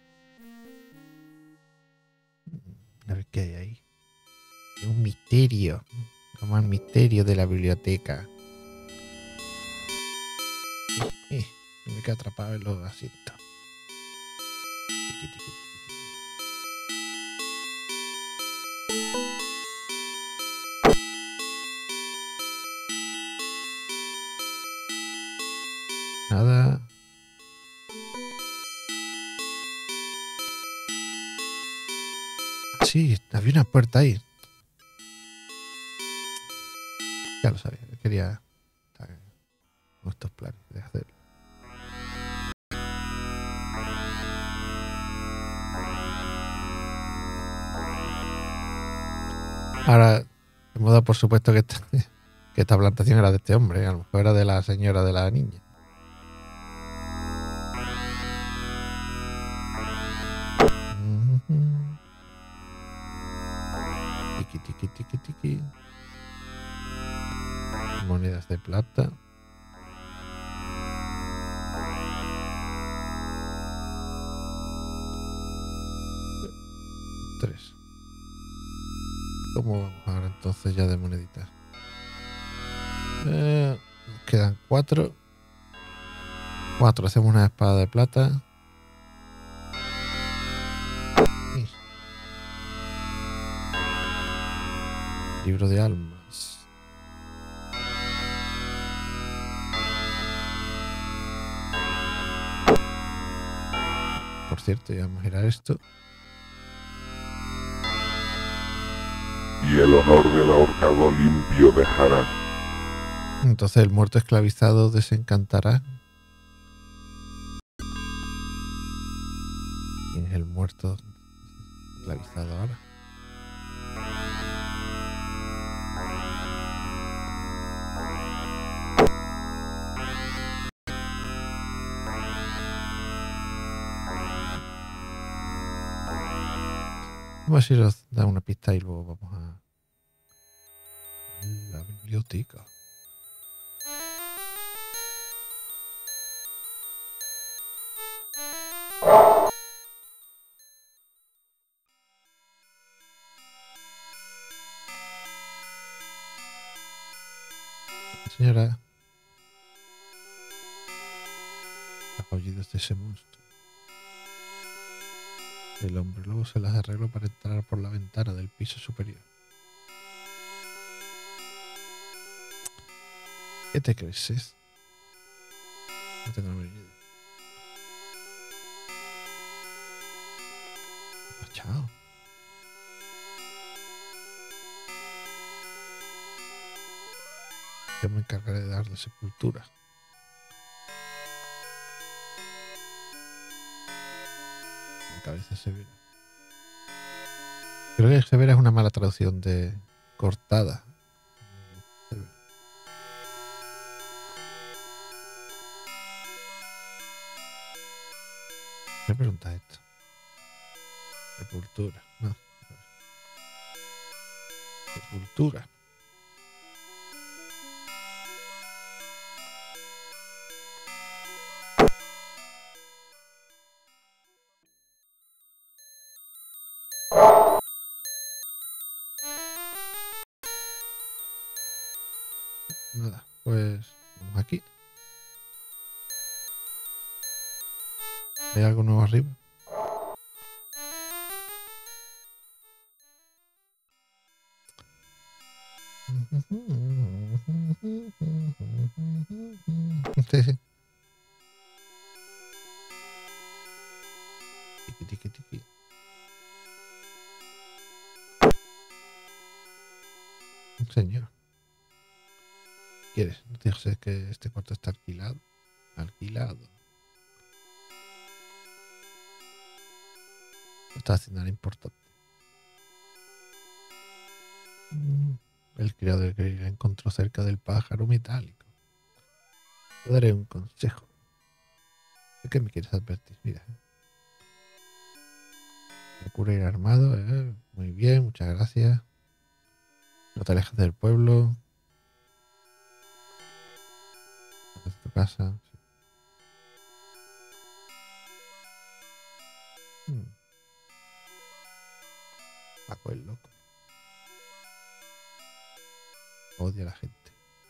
A ver qué hay ahí. Es un misterio. Como el misterio de la biblioteca. Eh, eh, me quedo atrapado en los asientos. Tiqui, tiqui, tiqui, tiqui. Nada. Sí, había una puerta ahí. Ya lo sabía, quería estar con estos planes de hacerlo. Ahora, hemos dado por supuesto que esta, que esta plantación era de este hombre, a lo mejor era de la señora de la niña. Tiki, tiki, tiki, tiki. Monedas de plata. Tres. ¿Cómo vamos ahora entonces ya de moneditas? Eh, quedan cuatro. Cuatro. Hacemos una espada de plata. Sí. Libro de almas. Por cierto, ya vamos a girar esto. Y el honor del ahorcado limpio dejará. Entonces el muerto esclavizado desencantará. ¿Quién es el muerto esclavizado ahora? Vamos a ver si nos da una pista y luego vamos a la biblioteca. Señora, los aullidos de ese monstruo. El hombre luego se las arregló para entrar por la ventana del piso superior. ¿Qué te crees? Es? No tengo ni idea. Ah, chao. Yo me encargaré de darle sepultura. La cabeza severa. Creo que severa es una mala traducción de cortada. ¿Qué pregunta esto? Sepultura. No. Sepultura. Nada, pues vamos aquí. ¿Hay algo nuevo arriba? Sí, sí. Tiki, tiki, tiki. Un señor. ¿Quieres? ¿No te dices que este cuarto está alquilado? Alquilado. No está haciendo nada importante. Mm, El criado que la encontró cerca del pájaro metálico. Te daré un consejo. ¿De qué me quieres advertir? Mira. Procura ir armado. ¿eh? Muy bien, muchas gracias. No te alejes del pueblo. De tu casa. Sí. Hmm. Paco el loco. Odia a la gente.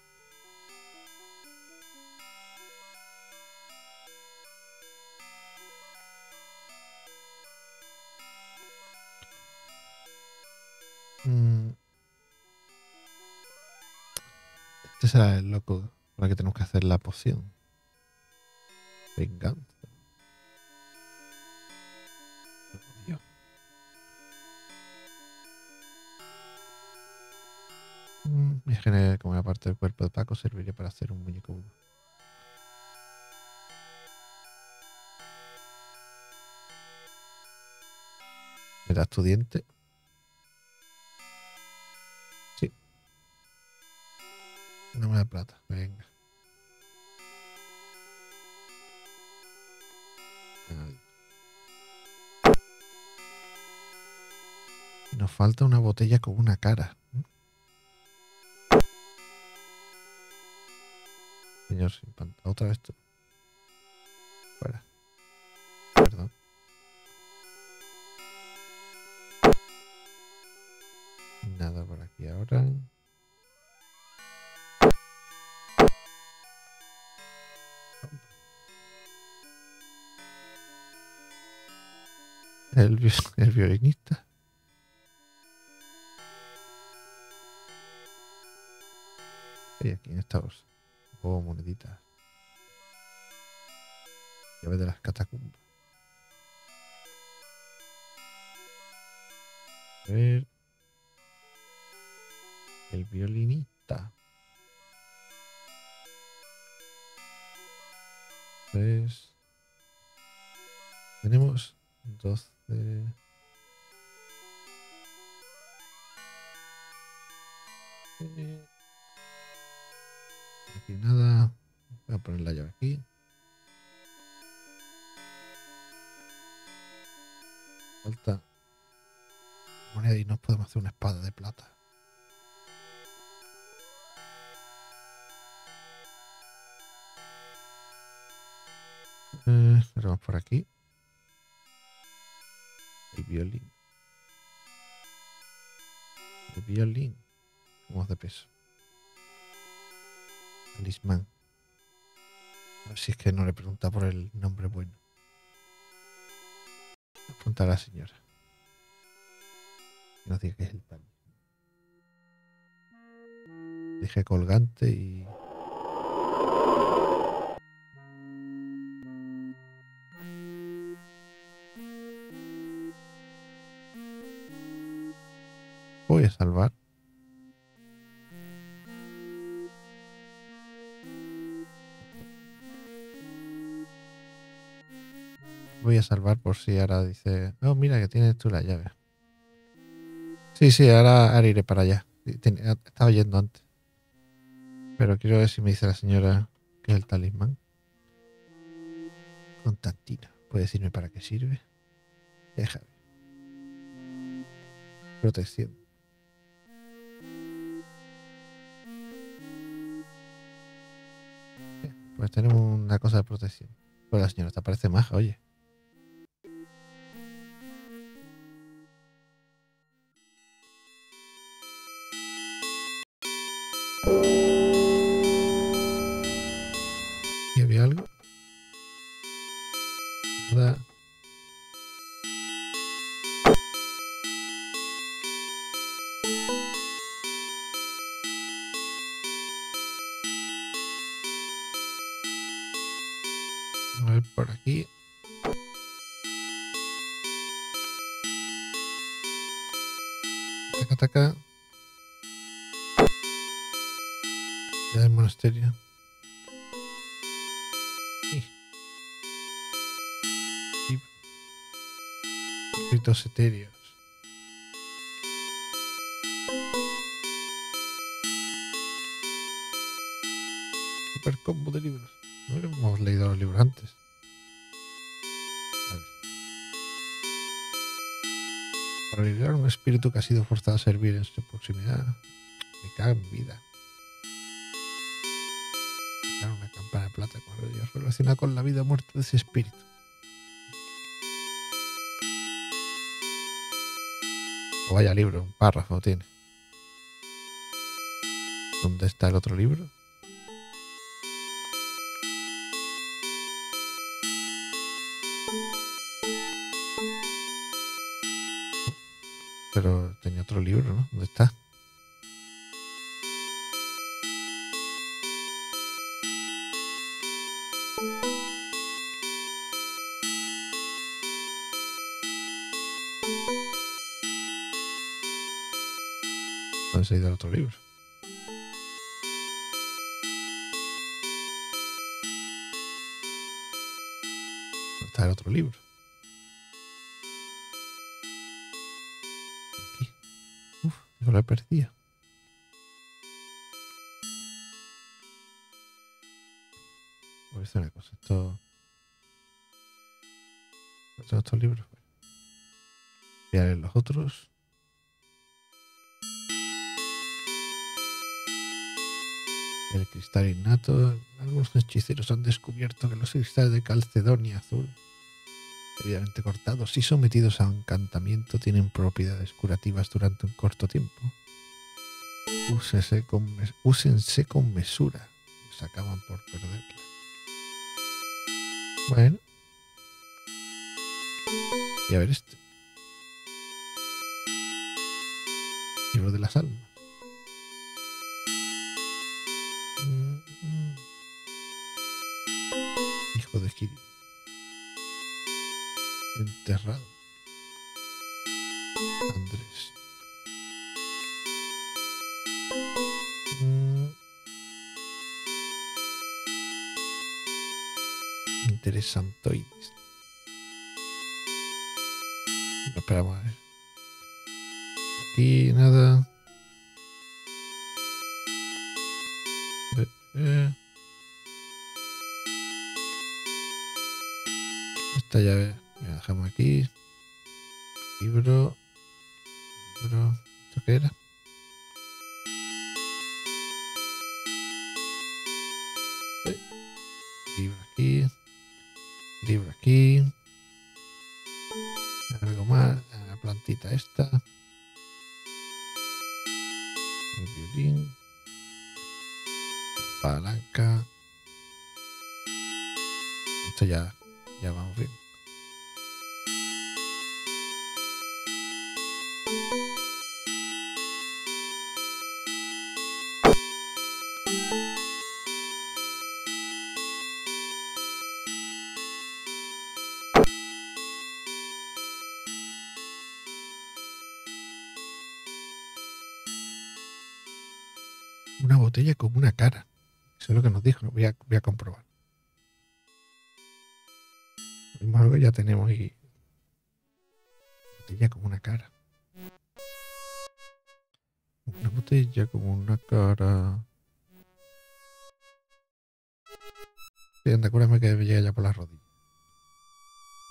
Mm. Este será el loco para que tenemos que hacer la poción. Venganza. Odio. Mm, Me generé como una parte del cuerpo de Paco serviría para hacer un muñeco vudú. ¿Me das tu diente? Sí. No me da plata. Venga. Ay. Nos falta una botella con una cara. Señor sin pantalla. Otra vez tú. Fuera. Perdón. Nada por aquí ahora. El, vi- el violinista. Y aquí en esta bolsa. Oh, moneditas. Llave de las catacumbas. A ver. El violinista. Pues. Tenemos doce. Eh, Aquí nada. Voy a poner la llave aquí. Falta moneda y nos podemos hacer una espada de plata. Eh, ahora vamos por aquí. El violín. El violín. Como de peso. Talismán. A ver si es que no le pregunta por el nombre bueno. Le pregunta a la señora. Que nos diga que es el tal. Dije colgante y. Voy a salvar. Voy a salvar por si ahora dice. Oh, mira que tienes tú la llave. Sí, sí, ahora, ahora iré para allá. Ten- Estaba yendo antes. Pero quiero ver si me dice la señora que es el talismán. Constantina. ¿Puede decirme para qué sirve? Déjame. Protección. Bien, pues tenemos una cosa de protección. Pues la señora te parece maja, oye. ¿Y había algo? Nada. A ver por aquí. Taca, taca. Ya del monasterio. Sí. Sí. Ritos etéreos. Super combo de libros. No hemos leído los libros antes. A ver. Para liberar un espíritu que ha sido forzado a servir en su proximidad. Me cago en vida. Dar una campana de plata con rodillas relacionada con la vida o muerte de ese espíritu. O vaya libro, un párrafo tiene. ¿Dónde está el otro libro? Pero tenía otro libro, ¿no? ¿Dónde está? ¿Dónde se ha ido el otro libro? ¿Dónde está el otro libro? Aquí. Uf, yo lo he perdido. Voy a hacer una cosa. Esto... ¿Estos estos libros? Voy a leer los otros. El cristal innato. Algunos hechiceros han descubierto que los cristales de calcedonia azul, debidamente cortados y sometidos a encantamiento, tienen propiedades curativas durante un corto tiempo. Úsese con mes- úsense con mesura, pues acaban por perderla. Bueno. Y a ver este. Libro de las almas. Mm, mm. Hijo de Kirin. Enterrado. Andrés. Mm. Interesantoides. No, esperamos a ver. Aquí nada. Eh, eh. Esta llave la dejamos aquí. Libro. Libro. ¿Esto qué era? Eh. Libro aquí. Libro aquí. Algo más. La plantita esta. El violín. La palanca. Esto ya, ya vamos bien. Una botella con una cara. Eso es lo que nos dijo. Voy a, voy a comprobar. Algo ya tenemos ahí. Botella con una cara. Una botella con una cara. Sí, anda, cúrame que me llega ya por las rodillas.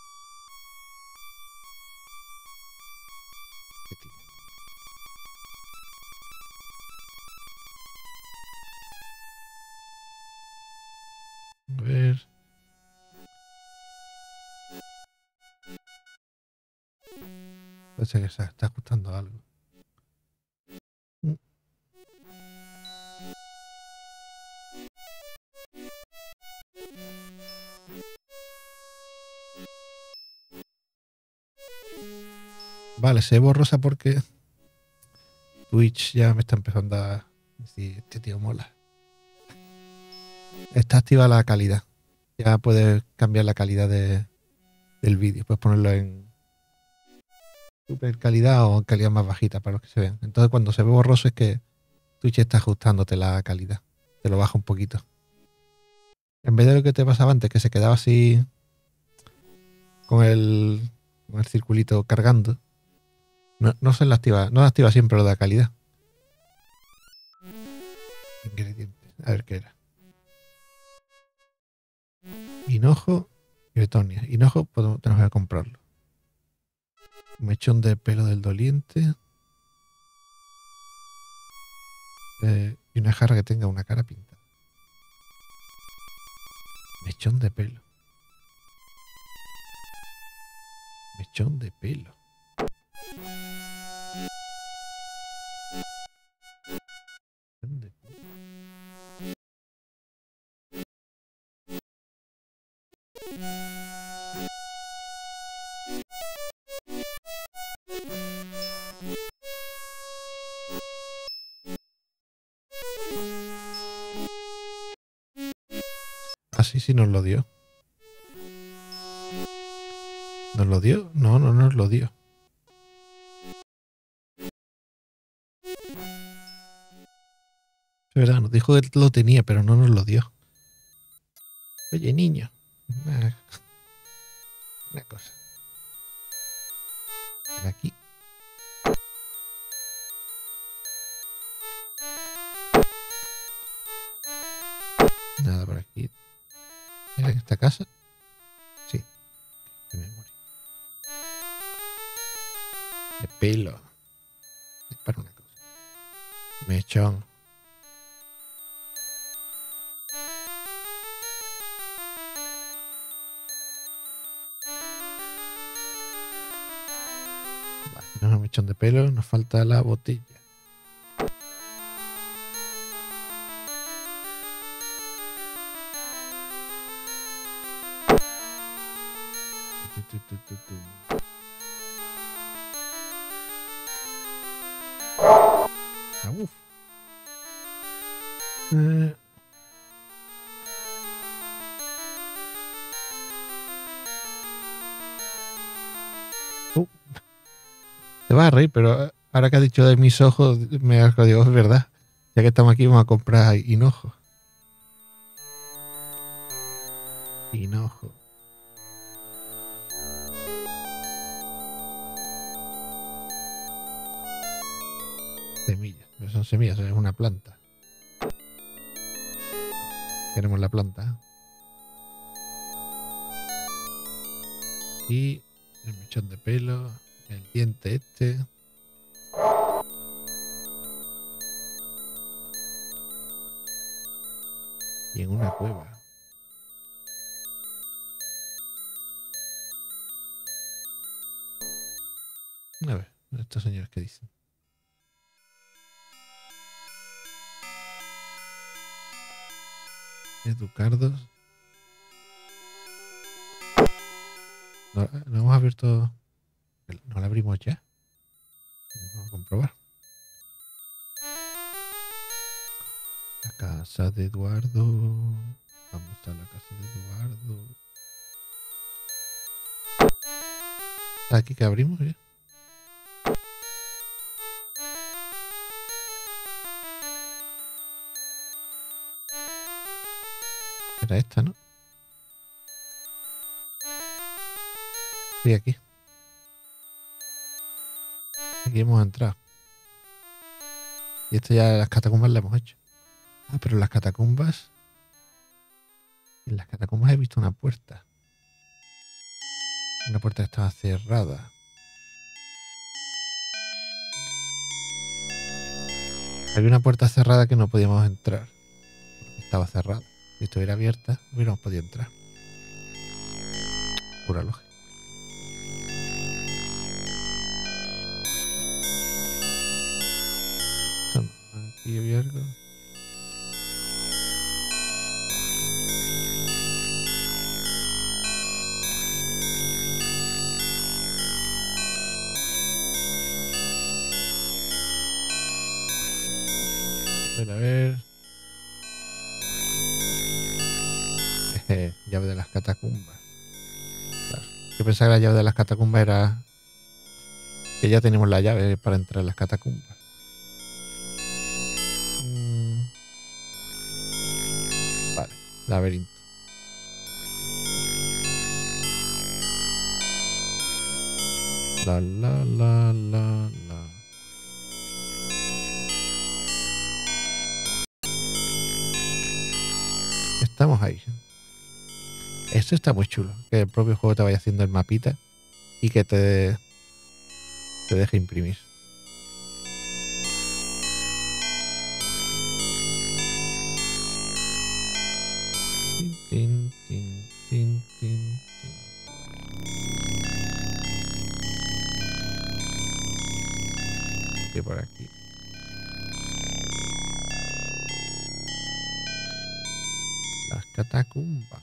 Parece que se está ajustando algo. Vale, se ve borrosa porque Twitch ya me está empezando a decir, este tío mola. Está activa la calidad. Ya puedes cambiar la calidad de, del vídeo. Puedes ponerlo en super calidad o en calidad más bajita para los que se vean. Entonces cuando se ve borroso es que Twitch está ajustándote la calidad. Te lo baja un poquito. En vez de lo que te pasaba antes, que se quedaba así con el, con el circulito cargando. No, no se la activa, no la activa siempre lo de la calidad. Ingredientes. A ver qué era. Hinojo y Bretonia. Hinojo podemos, tenemos que comprarlo. Mechón de pelo del doliente. Eh, y una jarra que tenga una cara pintada. Mechón de pelo. Mechón de pelo. Así sí nos lo dio. ¿Nos lo dio? No, no nos lo dio. Es verdad, nos dijo que lo tenía, pero no nos lo dio. Oye, niño. Una, una cosa. Ven aquí. Nada por aquí. ¿En esta casa? Sí. Qué memoria. De pelo. Es para una cosa. Mechón. Vale, tenemos un mechón de pelo. Nos falta la botella. Tu, tu, tu, tu. Ah, uf. Eh. Uh. Te vas a reír, pero ahora que has dicho de mis ojos, me has dicho, es verdad. Ya que estamos aquí, vamos a comprar hinojo. Hinojo. Semillas, no son semillas, es una planta. Queremos la planta. Y el mechón de pelo, el diente este. Y en una cueva. A ver, estos señores que dicen. Educardos. No, no hemos abierto. No la abrimos ya. Vamos a comprobar. La casa de Eduardo. Vamos a la casa de Eduardo. Aquí que abrimos ya. Era esta, ¿no? Sí, aquí. Aquí hemos entrado. Y esto ya las catacumbas las hemos hecho. Ah, pero en las catacumbas... En las catacumbas he visto una puerta. Una puerta que estaba cerrada. Había una puerta cerrada que no podíamos entrar. Estaba cerrada. Si estuviera abierta, hubiéramos podido entrar. Pura lógica. ver, a ver. Jeje, llave de las catacumbas. Claro. Yo pensaba que la llave de las catacumbas era que ya tenemos la llave para entrar en las catacumbas. Mm. Vale, laberinto. La la la la la. Estamos ahí. Esto está muy chulo. Que el propio juego te vaya haciendo el mapita y que te, te deje imprimir. Tin, tin, tin, tin, tin. Y por aquí. Las catacumbas.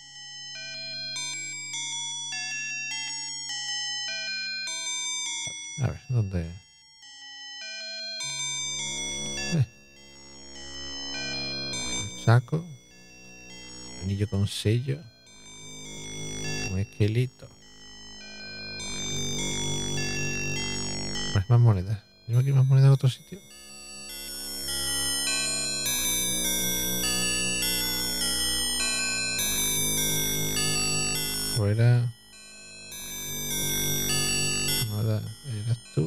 A ver, ¿dónde? Eh. Un saco. Anillo con sello. Un esqueleto. Pues más monedas. ¿Tengo aquí más monedas en otro sitio? ¿O era? Nada, eras tú.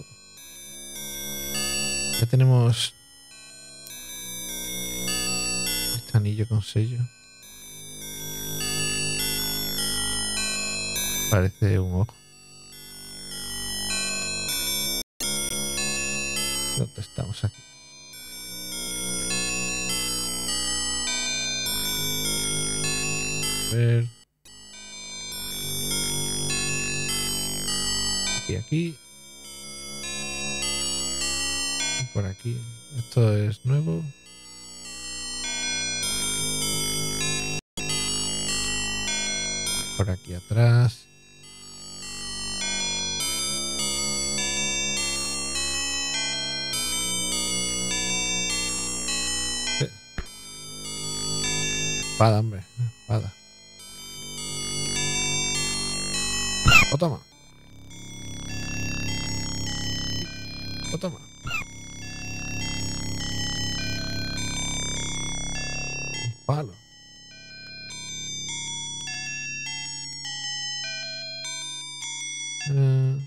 Ya tenemos este anillo con sello. Parece un ojo. ¿Dónde estamos aquí? A ver. Aquí, aquí. Y por aquí. Esto es nuevo. Por aquí atrás. Espada, hombre. Espada. O toma. O toma. Un palo. Eh.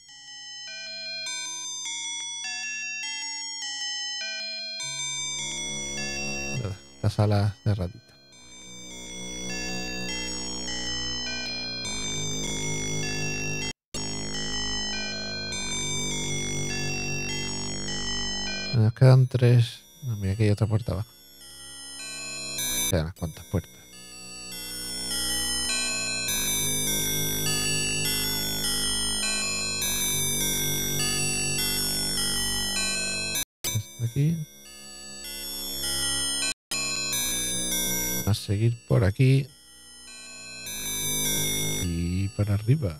Nada, la sala cerradita. Nos quedan tres. No, mira, aquí hay otra puerta abajo. Quedan unas cuantas puertas. Aquí. A seguir por aquí. Y para arriba.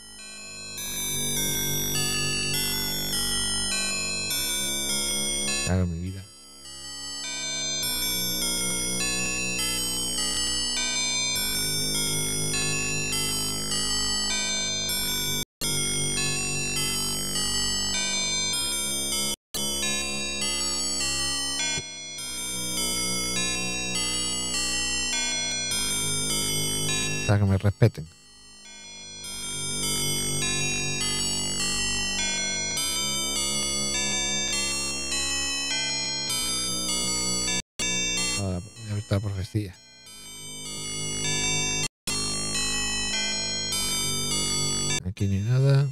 Cago mi vida. Para que me respeten. Ahora, ya está la profecía. Aquí ni nada.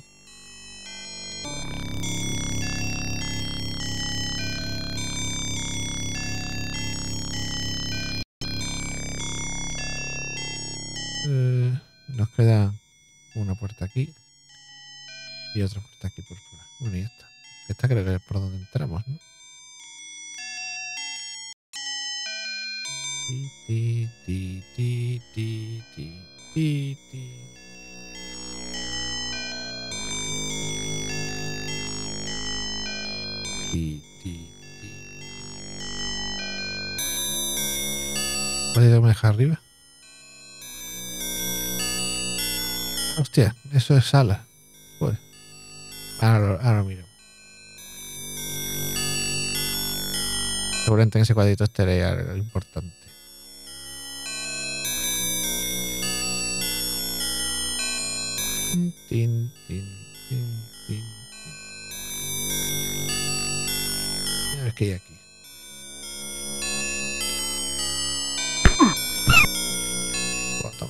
Eh, nos queda una puerta aquí y otra puerta aquí por fuera. Bueno, y esta. Esta creo que es por donde entramos, ¿no? Ti, ti, ti, ti, ti, ti, ti, ti. Ti, ti, ti. ¿Puede me deja arriba? Hostia, eso es sala. Pues. Ahora lo, ahora lo miro. Seguramente en ese cuadrito estaré algo importante. Tin, tin, tin, tin, tin. A ver qué hay aquí. Oh, toma.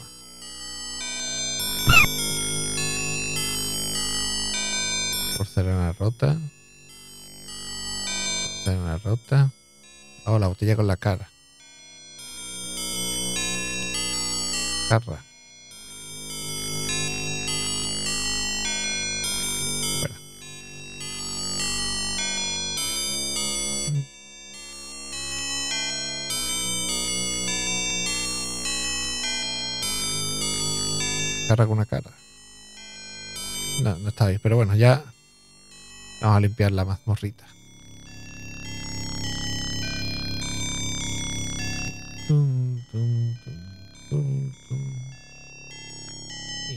Porcelana rota. Porcelana rota. Oh, la botella con la cara. Jarra. Bueno. Jarra con una cara. No, no está bien, pero bueno, ya vamos a limpiar la mazmorrita. Tum, tum, tum, tum, tum. Y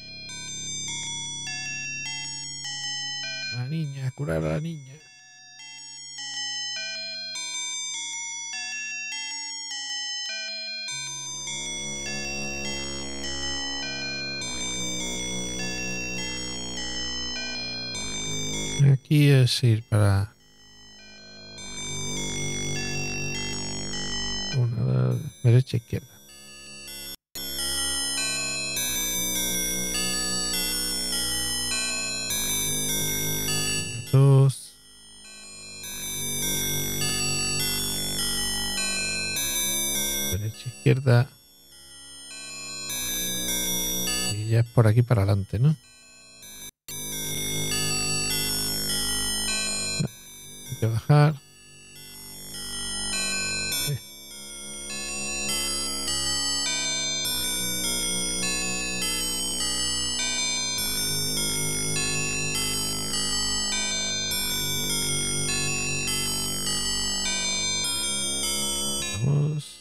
la niña, curar a la niña. Aquí es ir para una derecha izquierda. Dos. Derecha izquierda. Y ya es por aquí para adelante, ¿no? Hay que bajar. Eh. Vamos.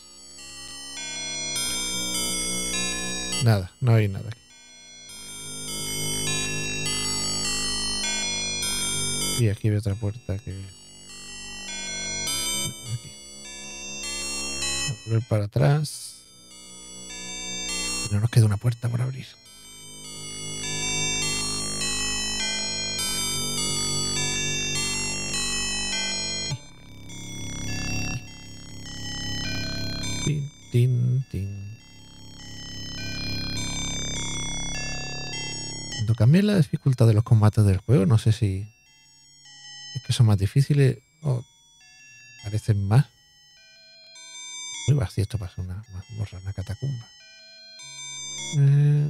Nada, no hay nada aquí. Y aquí hay otra puerta que... Aquí. Volver para atrás. No nos queda una puerta por abrir. Tin, tin, tin. Cuando cambié la dificultad de los combates del juego, no sé si es que son más difíciles o parecen más. Muy vacío esto para ser una mazmorra, una catacumba. Eh...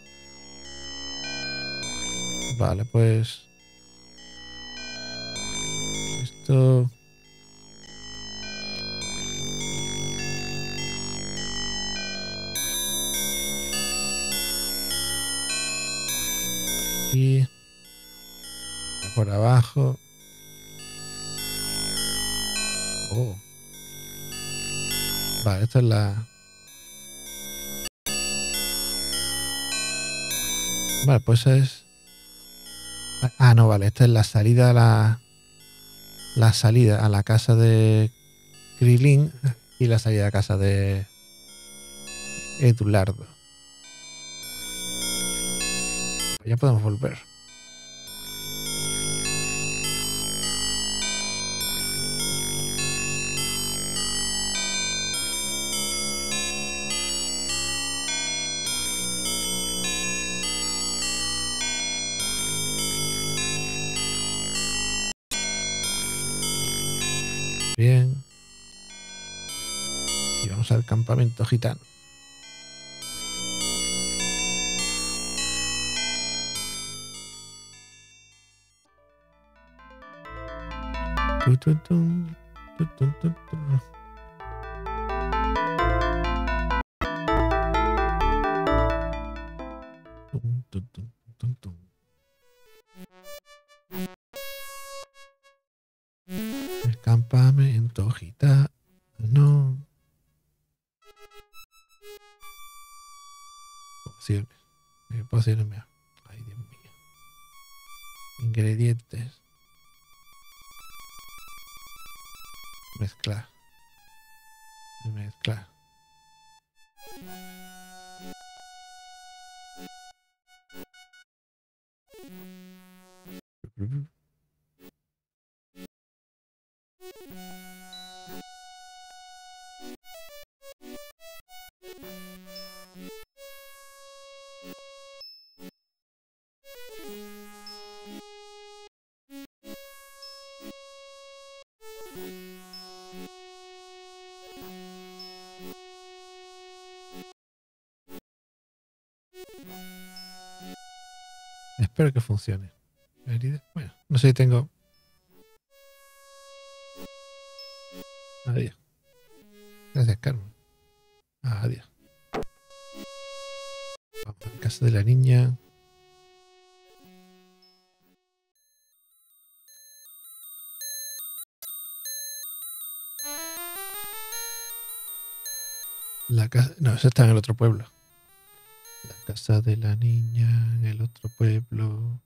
Vale, pues... Esto... Aquí... Por abajo... Oh. Vale, esta es la... Vale, pues es... Ah, no, vale, esta es la salida a la... La salida a la casa de Krilin y la salida a la casa de Edulardo. Ya podemos volver. Bien. Y vamos al campamento gitano. Tu, tu, tu, tu, tu, tu, tu. Tum, tum, tum, tum, tum. El campamento gitano. Pociones. ¿Qué pociones me hago? Ay, Dios mío. Ingredientes. Mezclar. Mezclar. Espero que funcione. Bueno, no sé si tengo. Adiós. Gracias, Carmen. Adiós. Vamos a casa de la niña. La casa. No, esa está en el otro pueblo. La casa de la niña en el otro pueblo.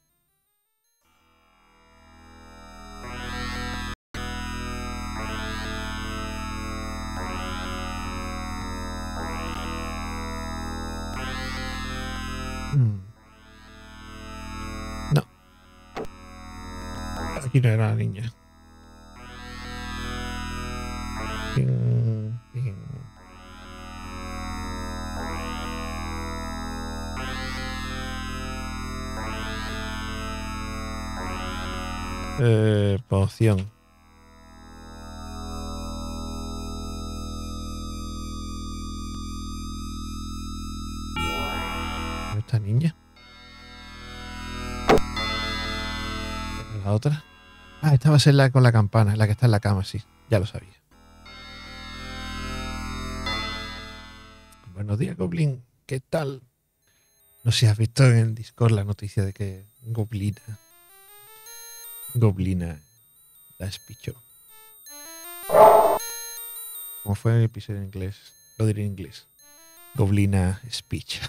Hmm. No. Aquí no era la niña. Ping, ping. Eh, poción. ¿Esta niña? ¿La otra? Ah, esta va a ser la con la campana, la que está en la cama, sí. Ya lo sabía. Buenos días, Goblin. ¿Qué tal? No sé si has visto en el Discord la noticia de que Goblina... Goblina la espichó. Como fue en el episodio en inglés, lo diré en inglés. Goblina speech.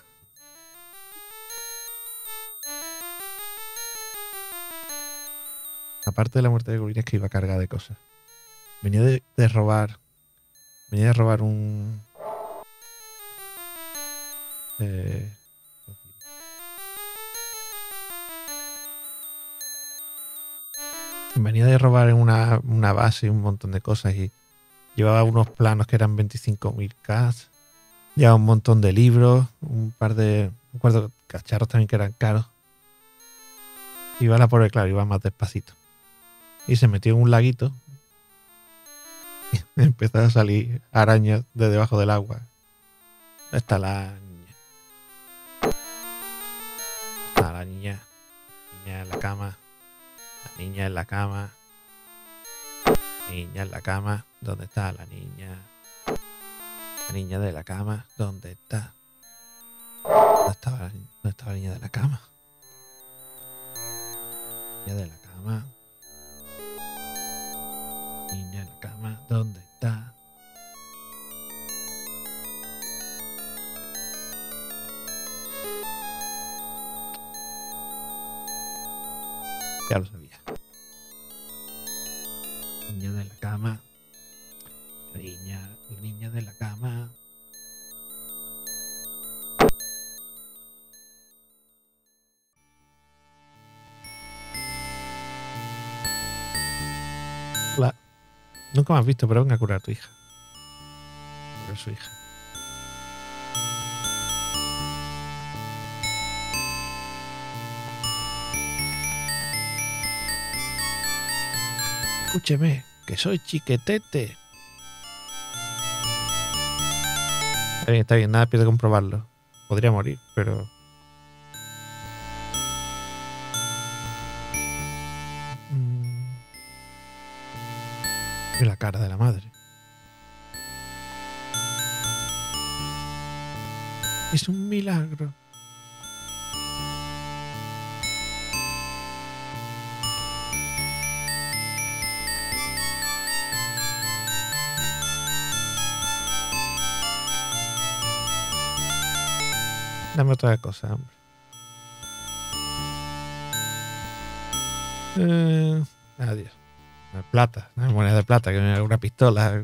Aparte de la muerte de Goblina, es que iba cargada de cosas. Venía de, de robar. Venía de robar un. Eh, venía de robar en una, una base un montón de cosas y llevaba unos planos que eran veinticinco mil K. Llevaba un montón de libros, un par de un cuarto de cacharros también que eran caros. Iba a la pobre, claro, iba más despacito. Y se metió en un laguito. Y empezó a salir arañas de debajo del agua. ¿Dónde está la niña? Está la niña. Niña en la cama. La niña en la cama. Niña en la cama. ¿Dónde está la niña? La niña de la cama. ¿Dónde está? ¿Dónde estaba la, ¿dónde estaba la niña de la cama? Niña de la cama. Niña en la cama. ¿Dónde está? Ya lo sabía. Niña de la cama. Niña, niña de la cama. Hola. Nunca me has visto, pero venga a curar a tu hija. Curar a su hija. Escúcheme, que soy chiquetete. Está bien, está bien, nada pierdo comprobarlo. Podría morir, pero... Mm. Y la cara de la madre. Es un milagro. Dame otra cosa, hombre. Eh, adiós. Una plata, una moneda de plata, que me haga una pistola.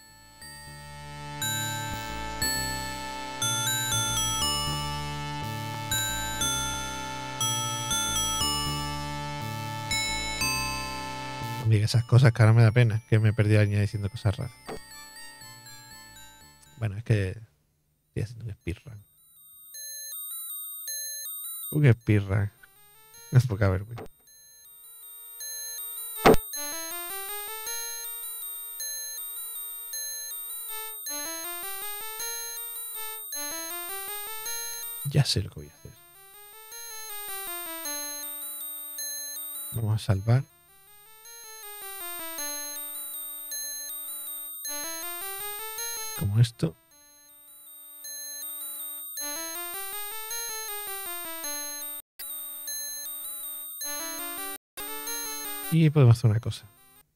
Amiga, esas cosas que ahora me da pena, que me he perdido años diciendo cosas raras. Bueno, es que estoy haciendo un speedrun. Un speedrun. Es poca vergüenza. Ya sé lo que voy a hacer. Vamos a salvar. Como esto. Y podemos hacer una cosa.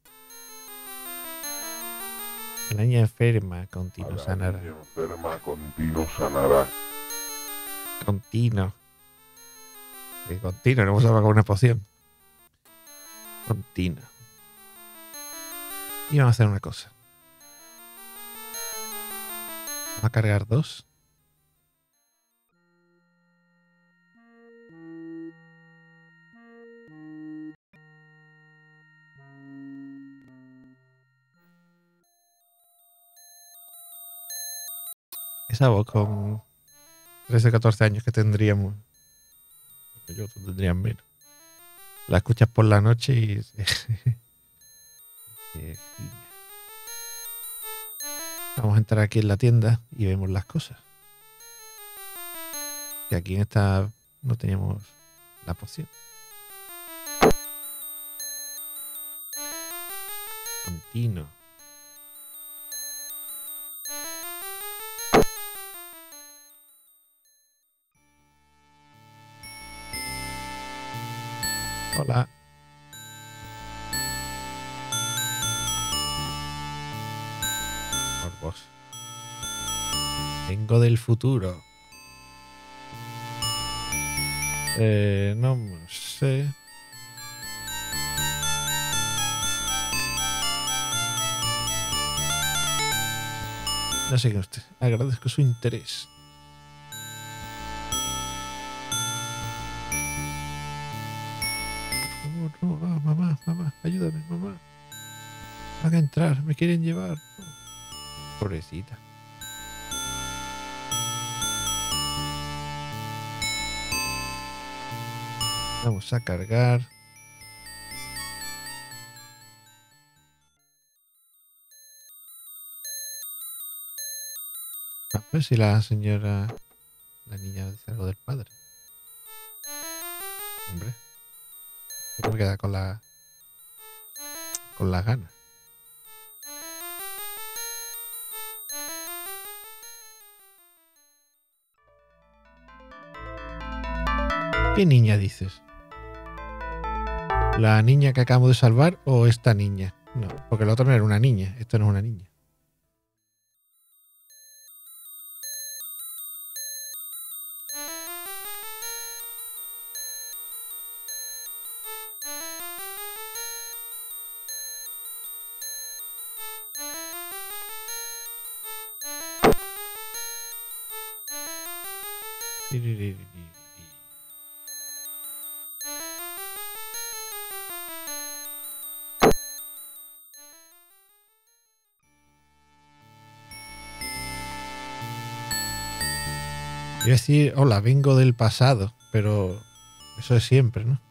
La niña enferma continuo sanará. La niña enferma continuo sanará. Continuo. Que continuo, no hemos hablado con una poción. Continuo. Y vamos a hacer una cosa. Vamos a cargar dos. Esa voz con trece, catorce años que tendríamos. Yo tendría menos. La escuchas por la noche y... Vamos a entrar aquí en la tienda y vemos las cosas. Que aquí en esta no teníamos la poción. Continuo. Hola. Por vos. Vengo del futuro. Eh, no sé. No sé qué usted. Agradezco su interés. No, no, mamá, mamá, ayúdame, mamá. Van a entrar, me quieren llevar. Pobrecita. Vamos a cargar. A ver si la señora, la niña dice algo del padre. Hombre. Yo me queda con la con las ganas. ¿Qué niña dices? ¿La niña que acabo de salvar o esta niña? No, porque la otra no era una niña. Esto no es una niña. Iba a decir, hola, vengo del pasado, pero eso es siempre, ¿no?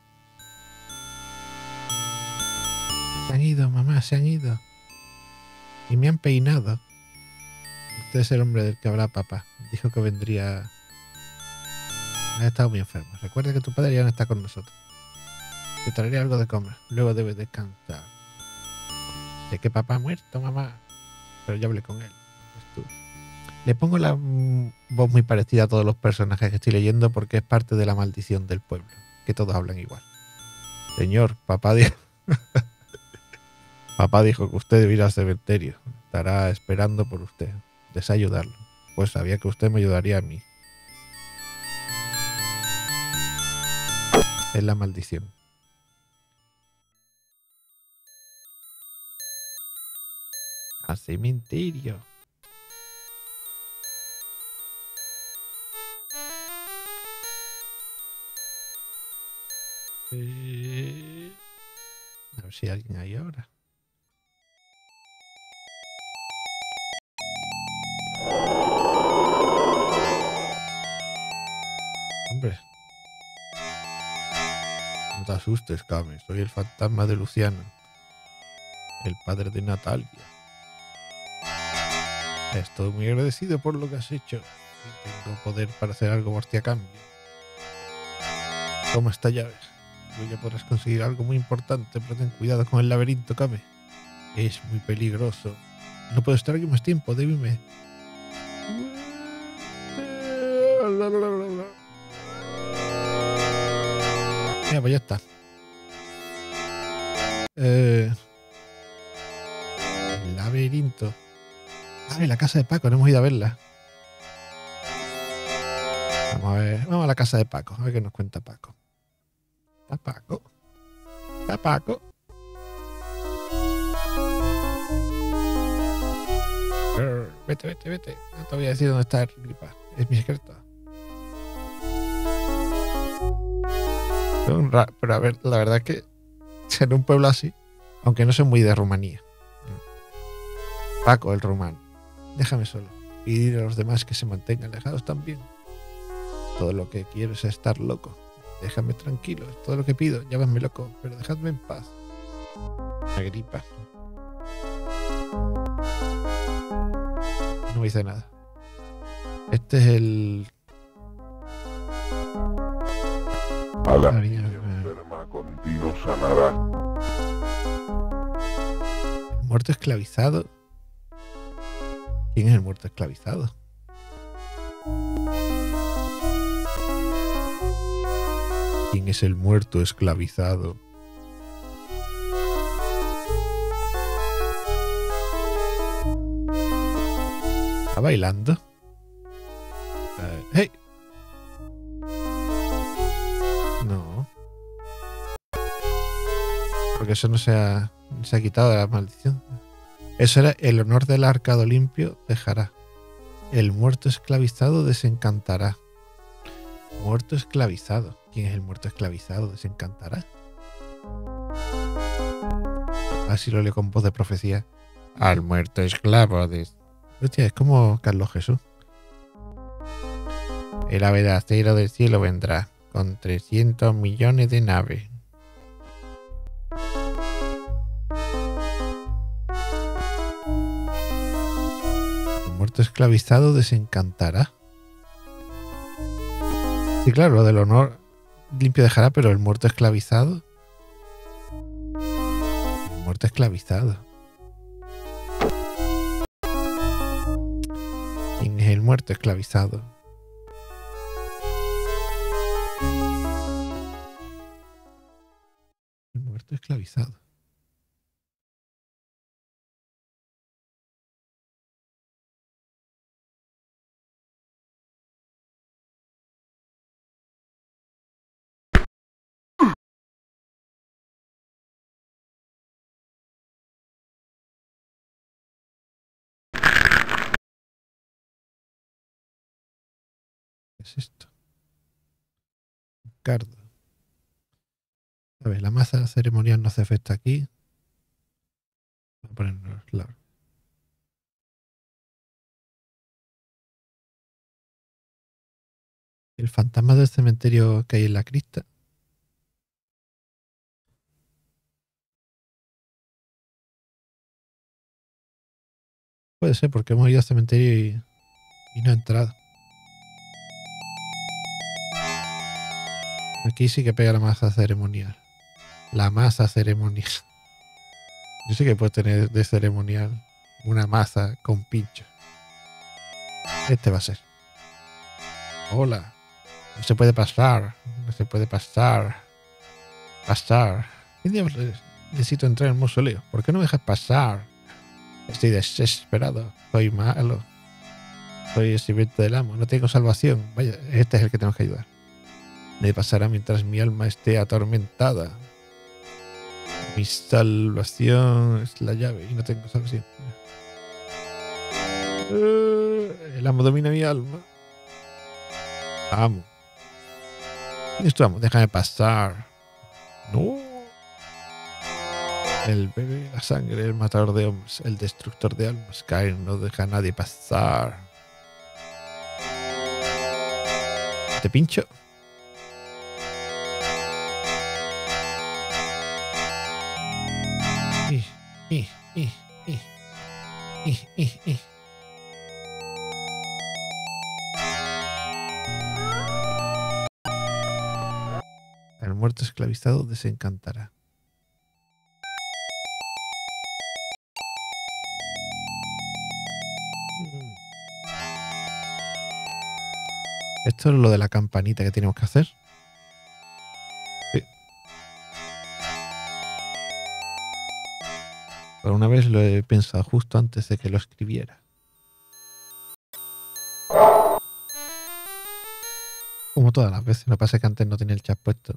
Se han ido, mamá, se han ido. Y me han peinado. Usted es el hombre del que habla papá. Dijo que vendría... Ha estado muy enfermo. Recuerda que tu padre ya no está con nosotros. Te traeré algo de comer. Luego debes descansar. Sé que papá ha muerto, mamá. Pero ya hablé con él. Es tú. Le pongo la mm, voz muy parecida a todos los personajes que estoy leyendo porque es parte de la maldición del pueblo. Que todos hablan igual. Señor, papá dijo... papá dijo que usted debe ir al cementerio. Estará esperando por usted. Desayudarlo. Pues sabía que usted me ayudaría a mí. Es la maldición. Al cementerio. Eh, a ver si hay alguien ahí ahora. Hombre. No te asustes, Kame. Soy el fantasma de Luciano. El padre de Natalia. Estoy muy agradecido por lo que has hecho. Y tengo poder para hacer algo por ti a cambio. Toma esta llave. Tú ya podrás conseguir algo muy importante, pero ten cuidado con el laberinto, Kame. Es muy peligroso. No puedo estar aquí más tiempo, débime. Mira, pues ya está. Eh, el laberinto. Ah, la casa de Paco, no hemos ido a verla. Vamos a ver, vamos a la casa de Paco, a ver qué nos cuenta Paco. ¿Está Paco? ¿Está Paco? Grr, vete, vete, vete. No te voy a decir dónde está el gripa. Es mi secreto. Pero a ver, la verdad es que en un pueblo así, aunque no soy muy de Rumanía. Paco, el rumano. Déjame solo. Y dile a los demás que se mantengan alejados también. Todo lo que quiero es estar loco. Déjame tranquilo, es todo lo que pido. Llámame loco, pero dejadme en paz. Agripa. No me dice nada. Este es el... A la María, niña enferma continuo sanará. el muerto esclavizado. ¿Quién es el muerto esclavizado? ¿Quién es el muerto esclavizado? ¿Está bailando? Uh, ¡Hey! No. Porque eso no se ha, se ha quitado de la maldición. Eso era el honor del arcado limpio dejará. El muerto esclavizado desencantará. Muerto esclavizado. ¿Quién es el muerto esclavizado? ¿Desencantará? Así lo leo con voz de profecía. Al muerto esclavo de... Hostia, es como Carlos Jesús. El ave de acero del cielo vendrá con trescientos millones de naves. El muerto esclavizado desencantará. Sí, claro, lo del honor limpio dejará, pero el muerto esclavizado. El muerto esclavizado. ¿Quién es el muerto esclavizado? El muerto esclavizado. ¿Qué es esto? Cardo. A ver, la masa ceremonial no hace efecto aquí. Voy a ponernos la... El fantasma del cementerio que hay en la cripta. Puede ser, porque hemos ido al cementerio y, y no ha entrado. Aquí sí que pega la masa ceremonial. La masa ceremonial. Yo sé que puedo tener de ceremonial una masa con pincho. Este va a ser. Hola. No se puede pasar. No se puede pasar. Pasar. ¿Qué diablos es? Necesito entrar en el mausoleo. ¿Por qué no me dejas pasar? Estoy desesperado. Soy malo. Soy el sirviente del amo. No tengo salvación. Vaya, este es el que tenemos que ayudar. Me pasará mientras mi alma esté atormentada. Mi salvación es la llave y no tengo salvación. Uh, el amo domina mi alma. Amo. ¿Quién es tu amo? Déjame pasar. No. El bebé, la sangre, el matador de hombres, el destructor de almas. Caen, no deja a nadie pasar. ¿Te pincho? Y, y, y, y, y, y, y. El muerto esclavizado desencantará. Esto es lo de la campanita que tenemos que hacer. Sí. Por una vez lo he pensado justo antes de que lo escribiera. Como todas las veces. Lo que pasa es que antes no tenía el chat puesto.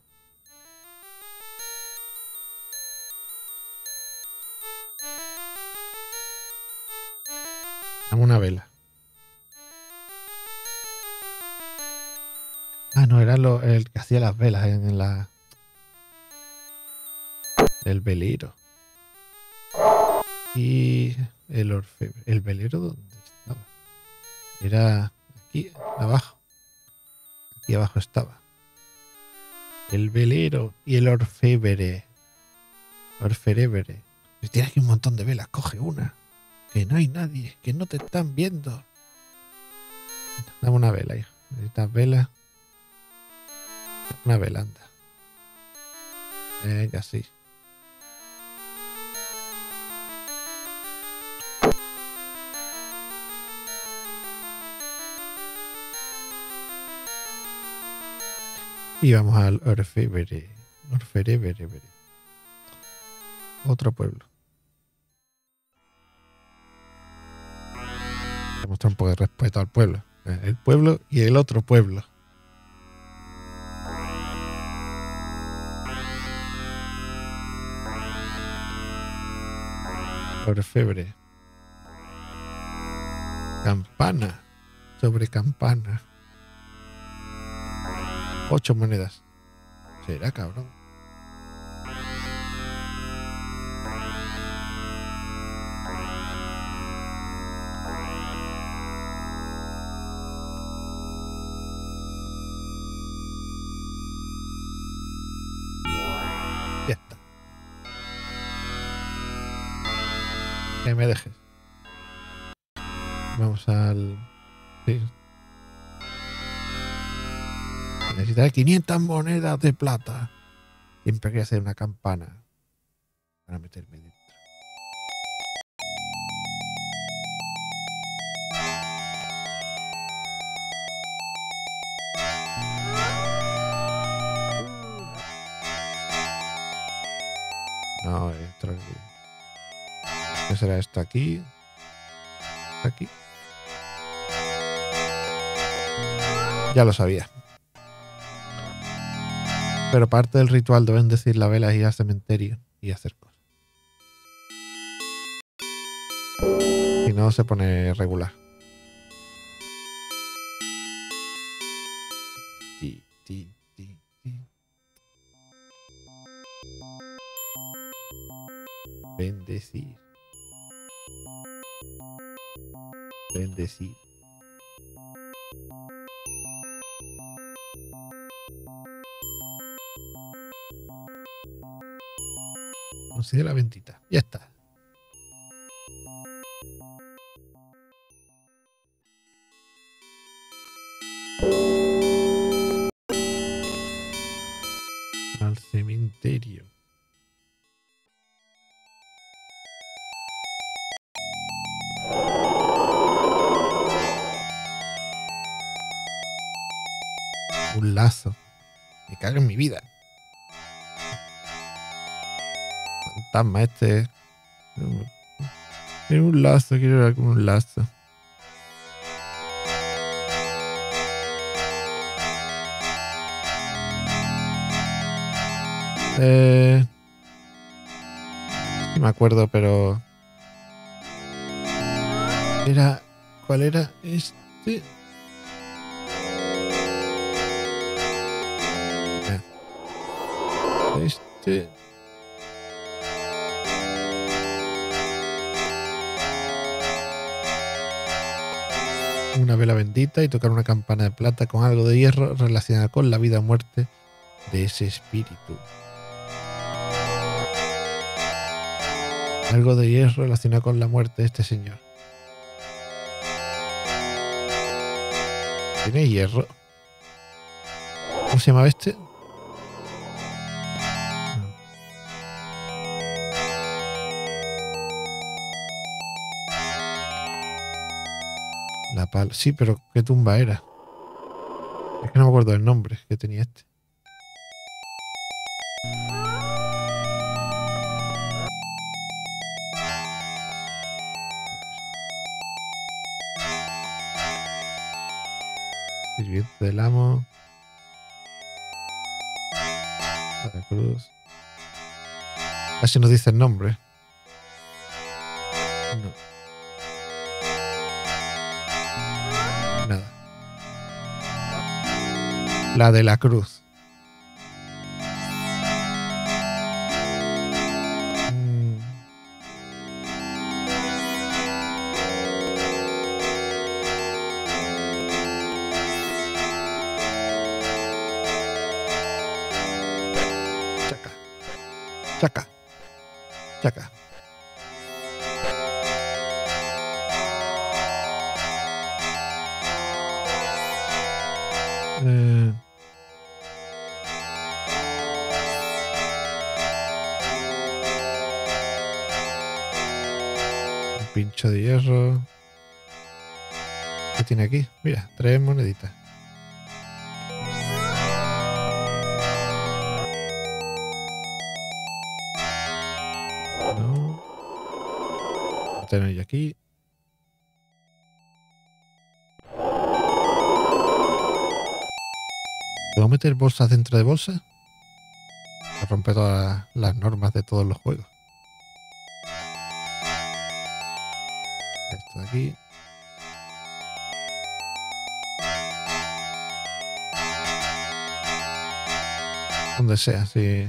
Dame una vela. Ah, no, era lo, el que hacía las velas en, en la... El velero. Y el orfebre. ¿El velero dónde estaba? Era aquí, abajo. Aquí abajo estaba. El velero y el orfebre. Orfebre. Pues tienes aquí un montón de velas, coge una. Que no hay nadie, que no te están viendo. Dame una vela, hijo. Necesitas velas. Una vela, anda. Venga, sí. Y vamos al orfebre. Orfebre. Otro pueblo. Mostrar un poco de respeto al pueblo. El pueblo y el otro pueblo. Orfebre. Campana. Sobre campana. Ocho monedas. ¿Será, cabrón? Ya está. Que me dejes. Vamos al... Sí. Necesitaré quinientas monedas de plata. Siempre quería hacer una campana para meterme dentro. No, esto aquí. ¿Qué será esto aquí? Aquí. Ya lo sabía. Pero parte del ritual deben decir la vela, ir al cementerio y hacer cosas. Si no, se pone regular. Ti, ti, ti, ti. Bendecir. Bendecir. Considera bendita. Ya está. Al cementerio. Un lazo. Me cago en mi vida. Fantasma este. Quiero un lazo, quiero ver con un lazo. Eh, no me acuerdo, pero... Era... ¿Cuál era este? Este... Una vela bendita y tocar una campana de plata con algo de hierro relacionada con la vida o muerte de ese espíritu. Algo de hierro relacionado con la muerte de este señor. ¿Tiene hierro? ¿Cómo se llama este? La pala. Sí, pero ¿qué tumba era? Es que no me acuerdo del nombre que tenía este. Sirviente del amo. La cruz. Casi nos dice el nombre. No. Nada. La de la cruz. Mm. Chaca. Chaca. Chaca. Eh, un pincho de hierro. ¿Qué tiene aquí? Mira, tres moneditas. No. Voy a tener aquí. ¿Puedo meter bolsas dentro de bolsas? Para romper todas las normas de todos los juegos. Esto de aquí. Donde sea, sí.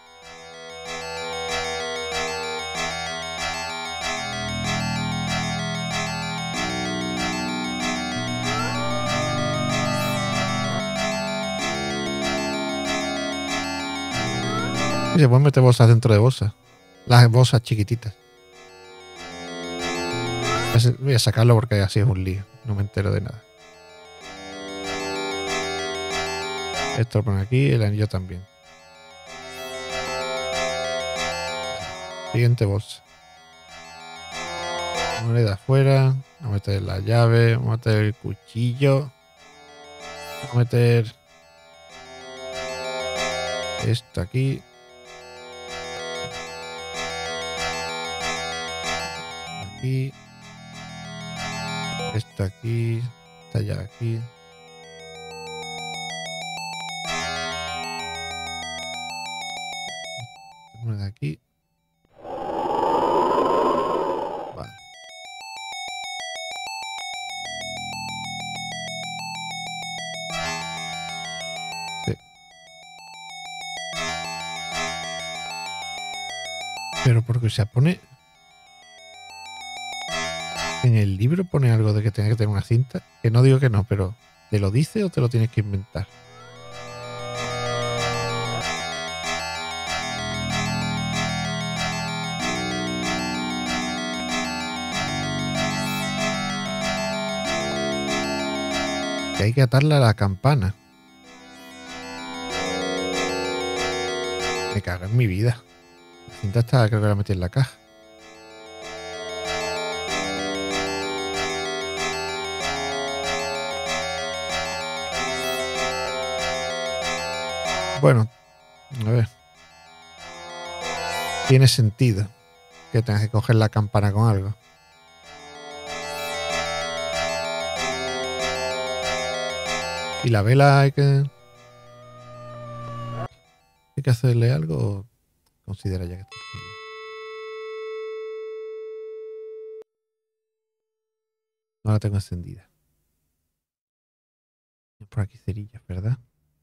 Y se pueden meter bolsas dentro de bolsas. Las bolsas chiquititas. Voy a sacarlo porque así es un lío. No me entero de nada. Esto lo pongo aquí, el anillo también. Siguiente bolsa. Moneda afuera. Vamos a meter la llave. Vamos a meter el cuchillo. Vamos a meter esto aquí. Aquí. Esto aquí. Esta llave aquí. Una de aquí. Vale. Sí. Pero porque se pone... En el libro pone algo de que tenga que tener una cinta. Que no digo que no, pero ¿te lo dice o te lo tienes que inventar? Que hay que atarla a la campana. Me cago en mi vida. La cinta está, creo que la metí en la caja. Bueno, a ver. Tiene sentido que tengas que coger la campana con algo. Y la vela hay que... ¿Hay que hacerle algo o considera ya que está aquí? No la tengo encendida. Por aquí cerillas, ¿verdad?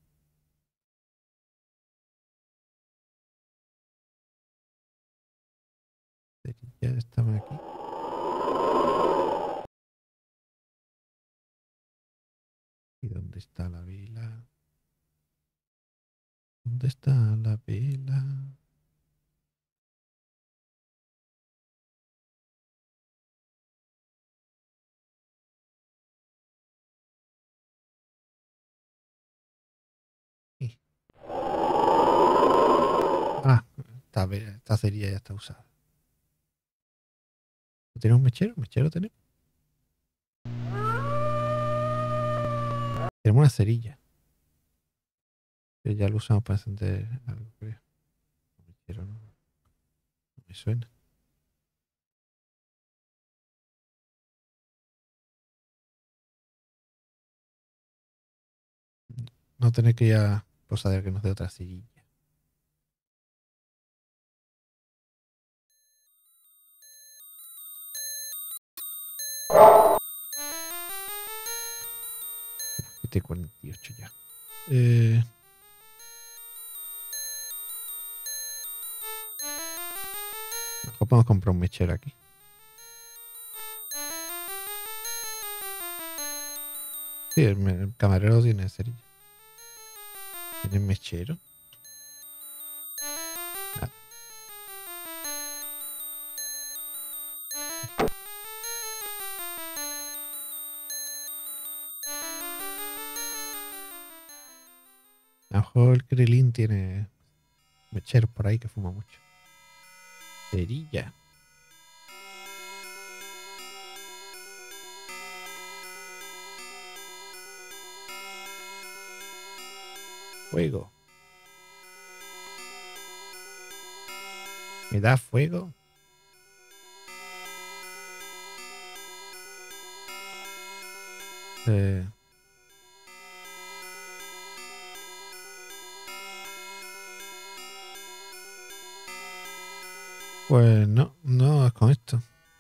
Cerillas estaban aquí. ¿Y dónde está la vela? ¿Dónde está la vela? Sí. Ah, esta, ve- esta cerilla ya está usada. ¿Tenemos un mechero? ¿Mechero tenemos? Tenemos una cerilla. Que ya lo usamos para encender algo, creo. Mechero no, no me suena. No tener que ir a posadera que nos dé otra cerilla. siete cuarenta y ocho ya. Eh, mejor podemos comprar un mechero aquí. Sí, el, me- el camarero tiene cerilla. ¿Tiene mechero? Nada. A lo mejor el Krillin tiene mechero por ahí que fuma mucho. Cerilla. Fuego. ¿Me da fuego? Eh, pues no, no es con esto.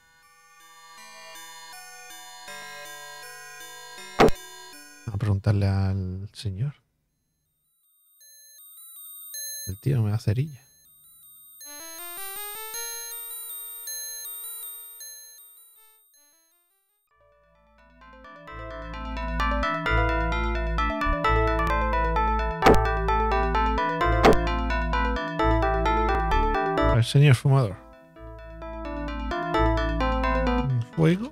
A preguntarle al señor. El tío no me da cerilla. El señor fumador. Fuego.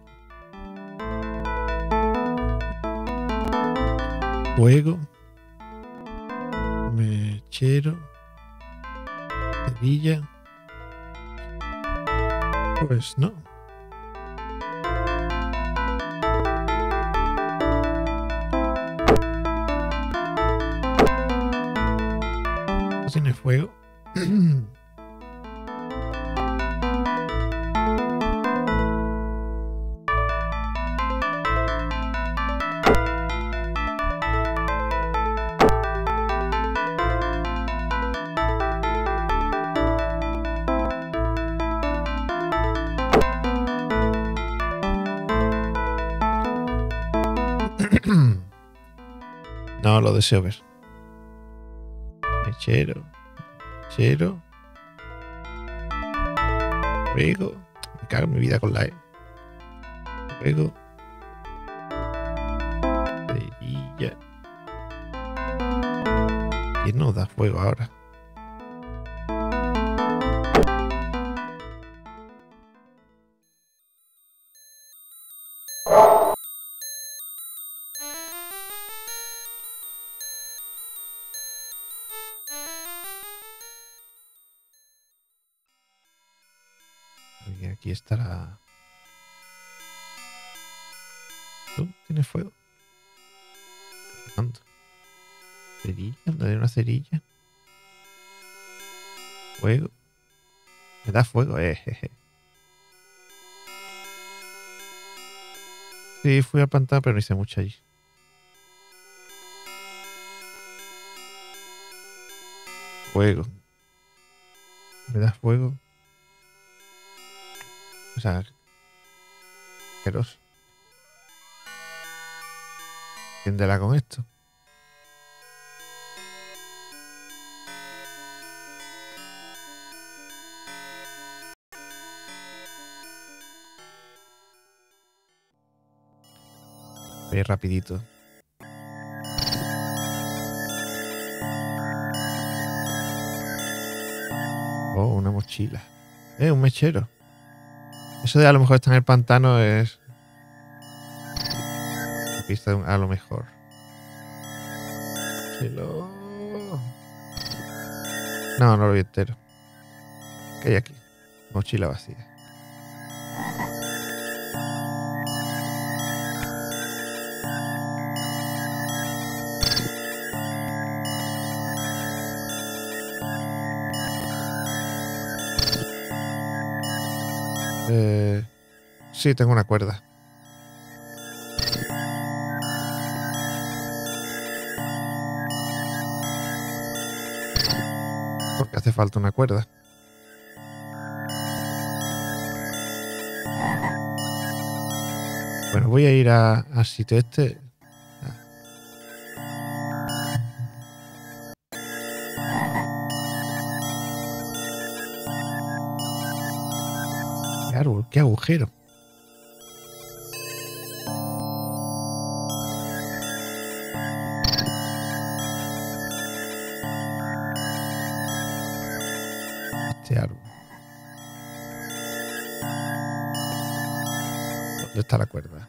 Fuego. Mechero. Cerilla. Pues no. No tiene fuego. No lo deseo ver. Mechero. Mechero. Fuego. Me cago en mi vida con la E. Fuego. Cerilla. ¿Quién nos da fuego ahora? Y aquí estará. ¿Tú tienes fuego? Fernando. ¿Cerilla? ¿Dónde hay una cerilla? Fuego. Me da fuego, eh. Jeje. Sí, fui al pantano, pero no hice mucho allí. Fuego. ¿Me das fuego? O sea, asqueroso. Tiéndela con esto. Voy rapidito. Oh, una mochila. Eh, un mechero. Eso de a lo mejor está en el pantano es... una pista de un- a lo mejor. Cielo. No, no lo vi entero. ¿Qué hay aquí? Mochila vacía. Eh, sí, tengo una cuerda. Porque hace falta una cuerda. Bueno, voy a ir a, al sitio este. ¿Qué árbol? ¿Qué agujero? Este árbol. ¿Dónde está la cuerda?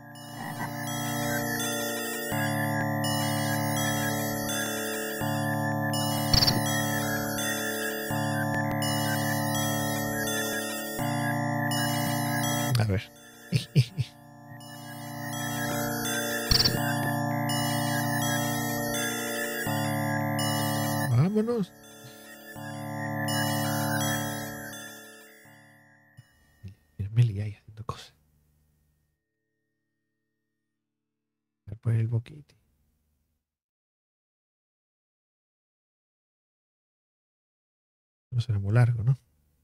A ver. Vámonos. Mira, me lié ahí haciendo cosas. Voy a poner el boquete. No será muy largo, ¿no?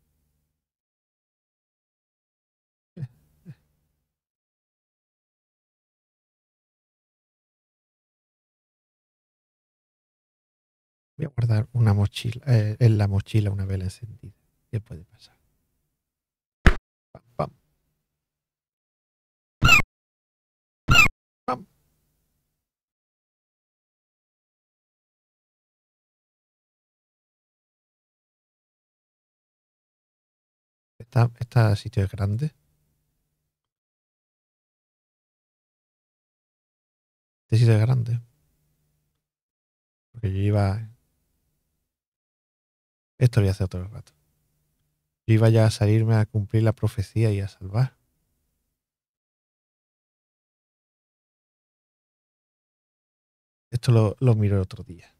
Voy a guardar una mochila, eh, en la mochila una vela encendida. ¿Qué puede pasar? Pam, pam. Pam. Esta, esta sitio es grande. Este sitio es grande. Porque yo iba... Esto lo voy a hacer todo el rato. Yo iba ya a salirme a cumplir la profecía y a salvar. Esto lo, lo miro el otro día.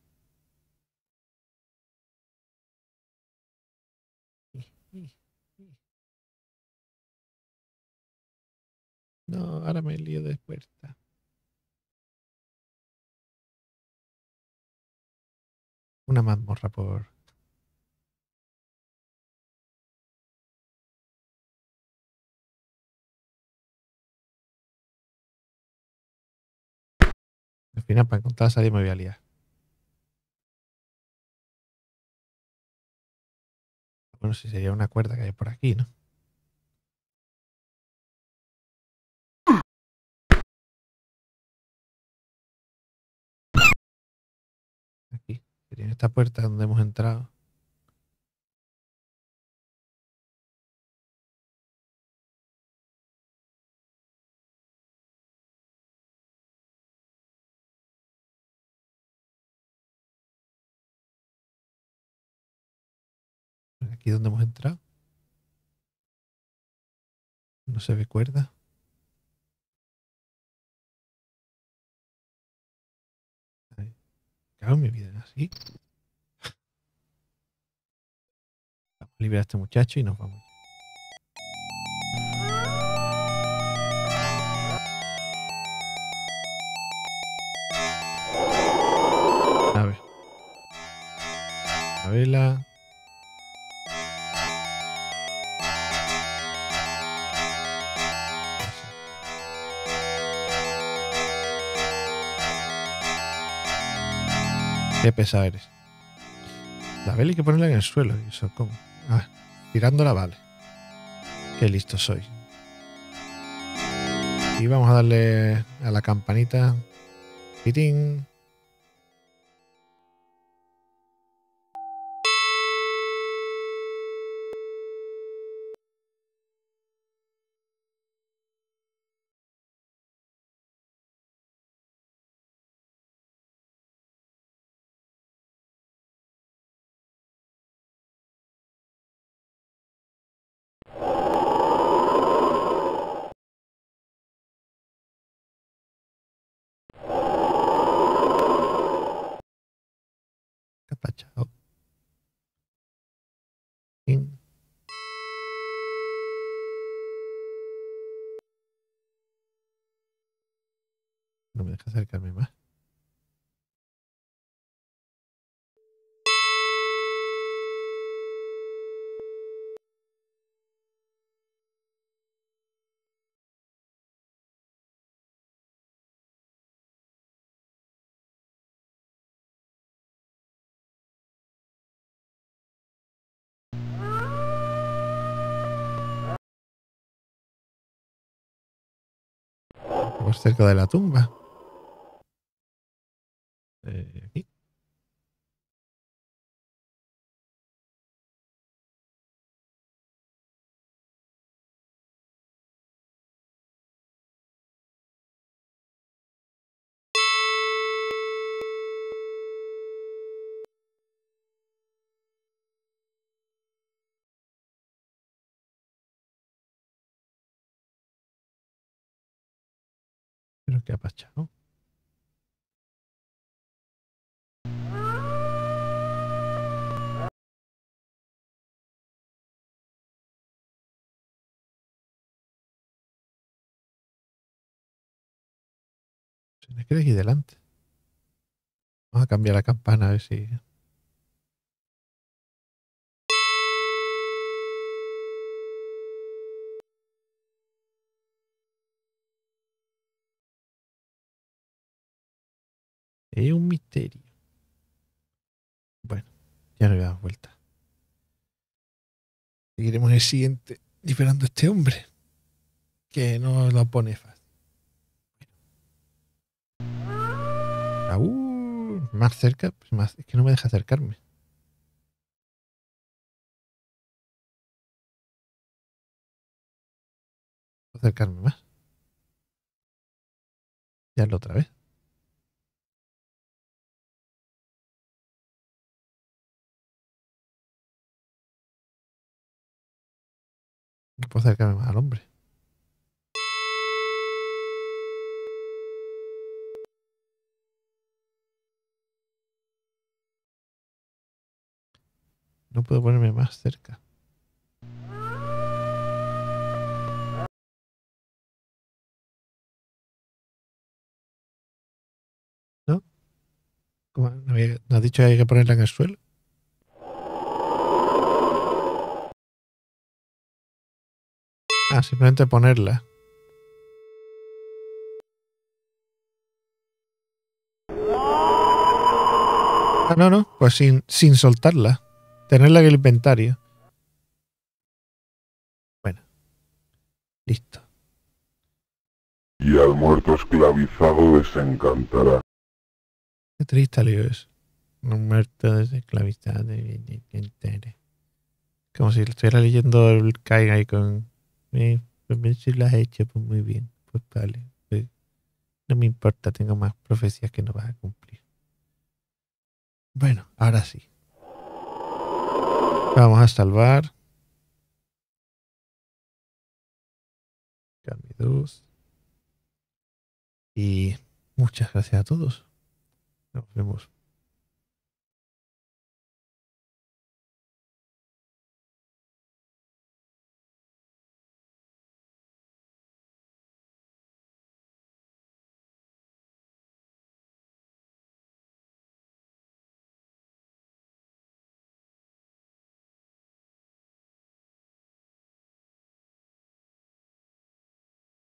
No, ahora me lío de puerta. Una mazmorra por... Al final, para encontrar la salida me voy a liar. Bueno, si sería una cuerda que hay por aquí, ¿no? Aquí. Sería en esta puerta donde hemos entrado. Aquí donde hemos entrado. No se ve cuerda. Ahí. Cago en mi vida, así. Vamos a liberar a este muchacho y nos vamos. A ver. La vela. Qué pesado eres. La vela hay que ponerla en el suelo. ¿Y eso cómo? Ah, tirándola, vale. Qué listo soy. Y vamos a darle a la campanita. ¡Pitín! Capachao. Pin. No me deja acercarme más. Estamos cerca de la tumba. Eh, aquí. Pero qué ha pasado. Se me queda aquí delante. Vamos a cambiar la campana a ver si. Es un misterio. Bueno, ya no le damos vuelta. Seguiremos en el siguiente liberando a este hombre. Que no lo pone fácil. Uh, más cerca. Pues más, es que no me deja acercarme. Acercarme más. Ya lo otra vez. No puedo acercarme más al hombre. No puedo ponerme más cerca. ¿No? ¿Cómo? ¿No, había, ¿no has dicho que hay que ponerla en el suelo? Ah, simplemente ponerla. Ah, no, no. Pues sin, sin soltarla. Tenerla en el inventario. Bueno. Listo. Y al muerto esclavizado les encantará. Qué triste lío es. Un muerto esclavizado. Como si estuviera leyendo el Kaigai con. Eh, pues si lo has hecho, pues muy bien. Pues vale. Pues, no me importa, tengo más profecías que no vas a cumplir. Bueno, ahora sí. Vamos a salvar. Cambio dos. Y muchas gracias a todos. Nos vemos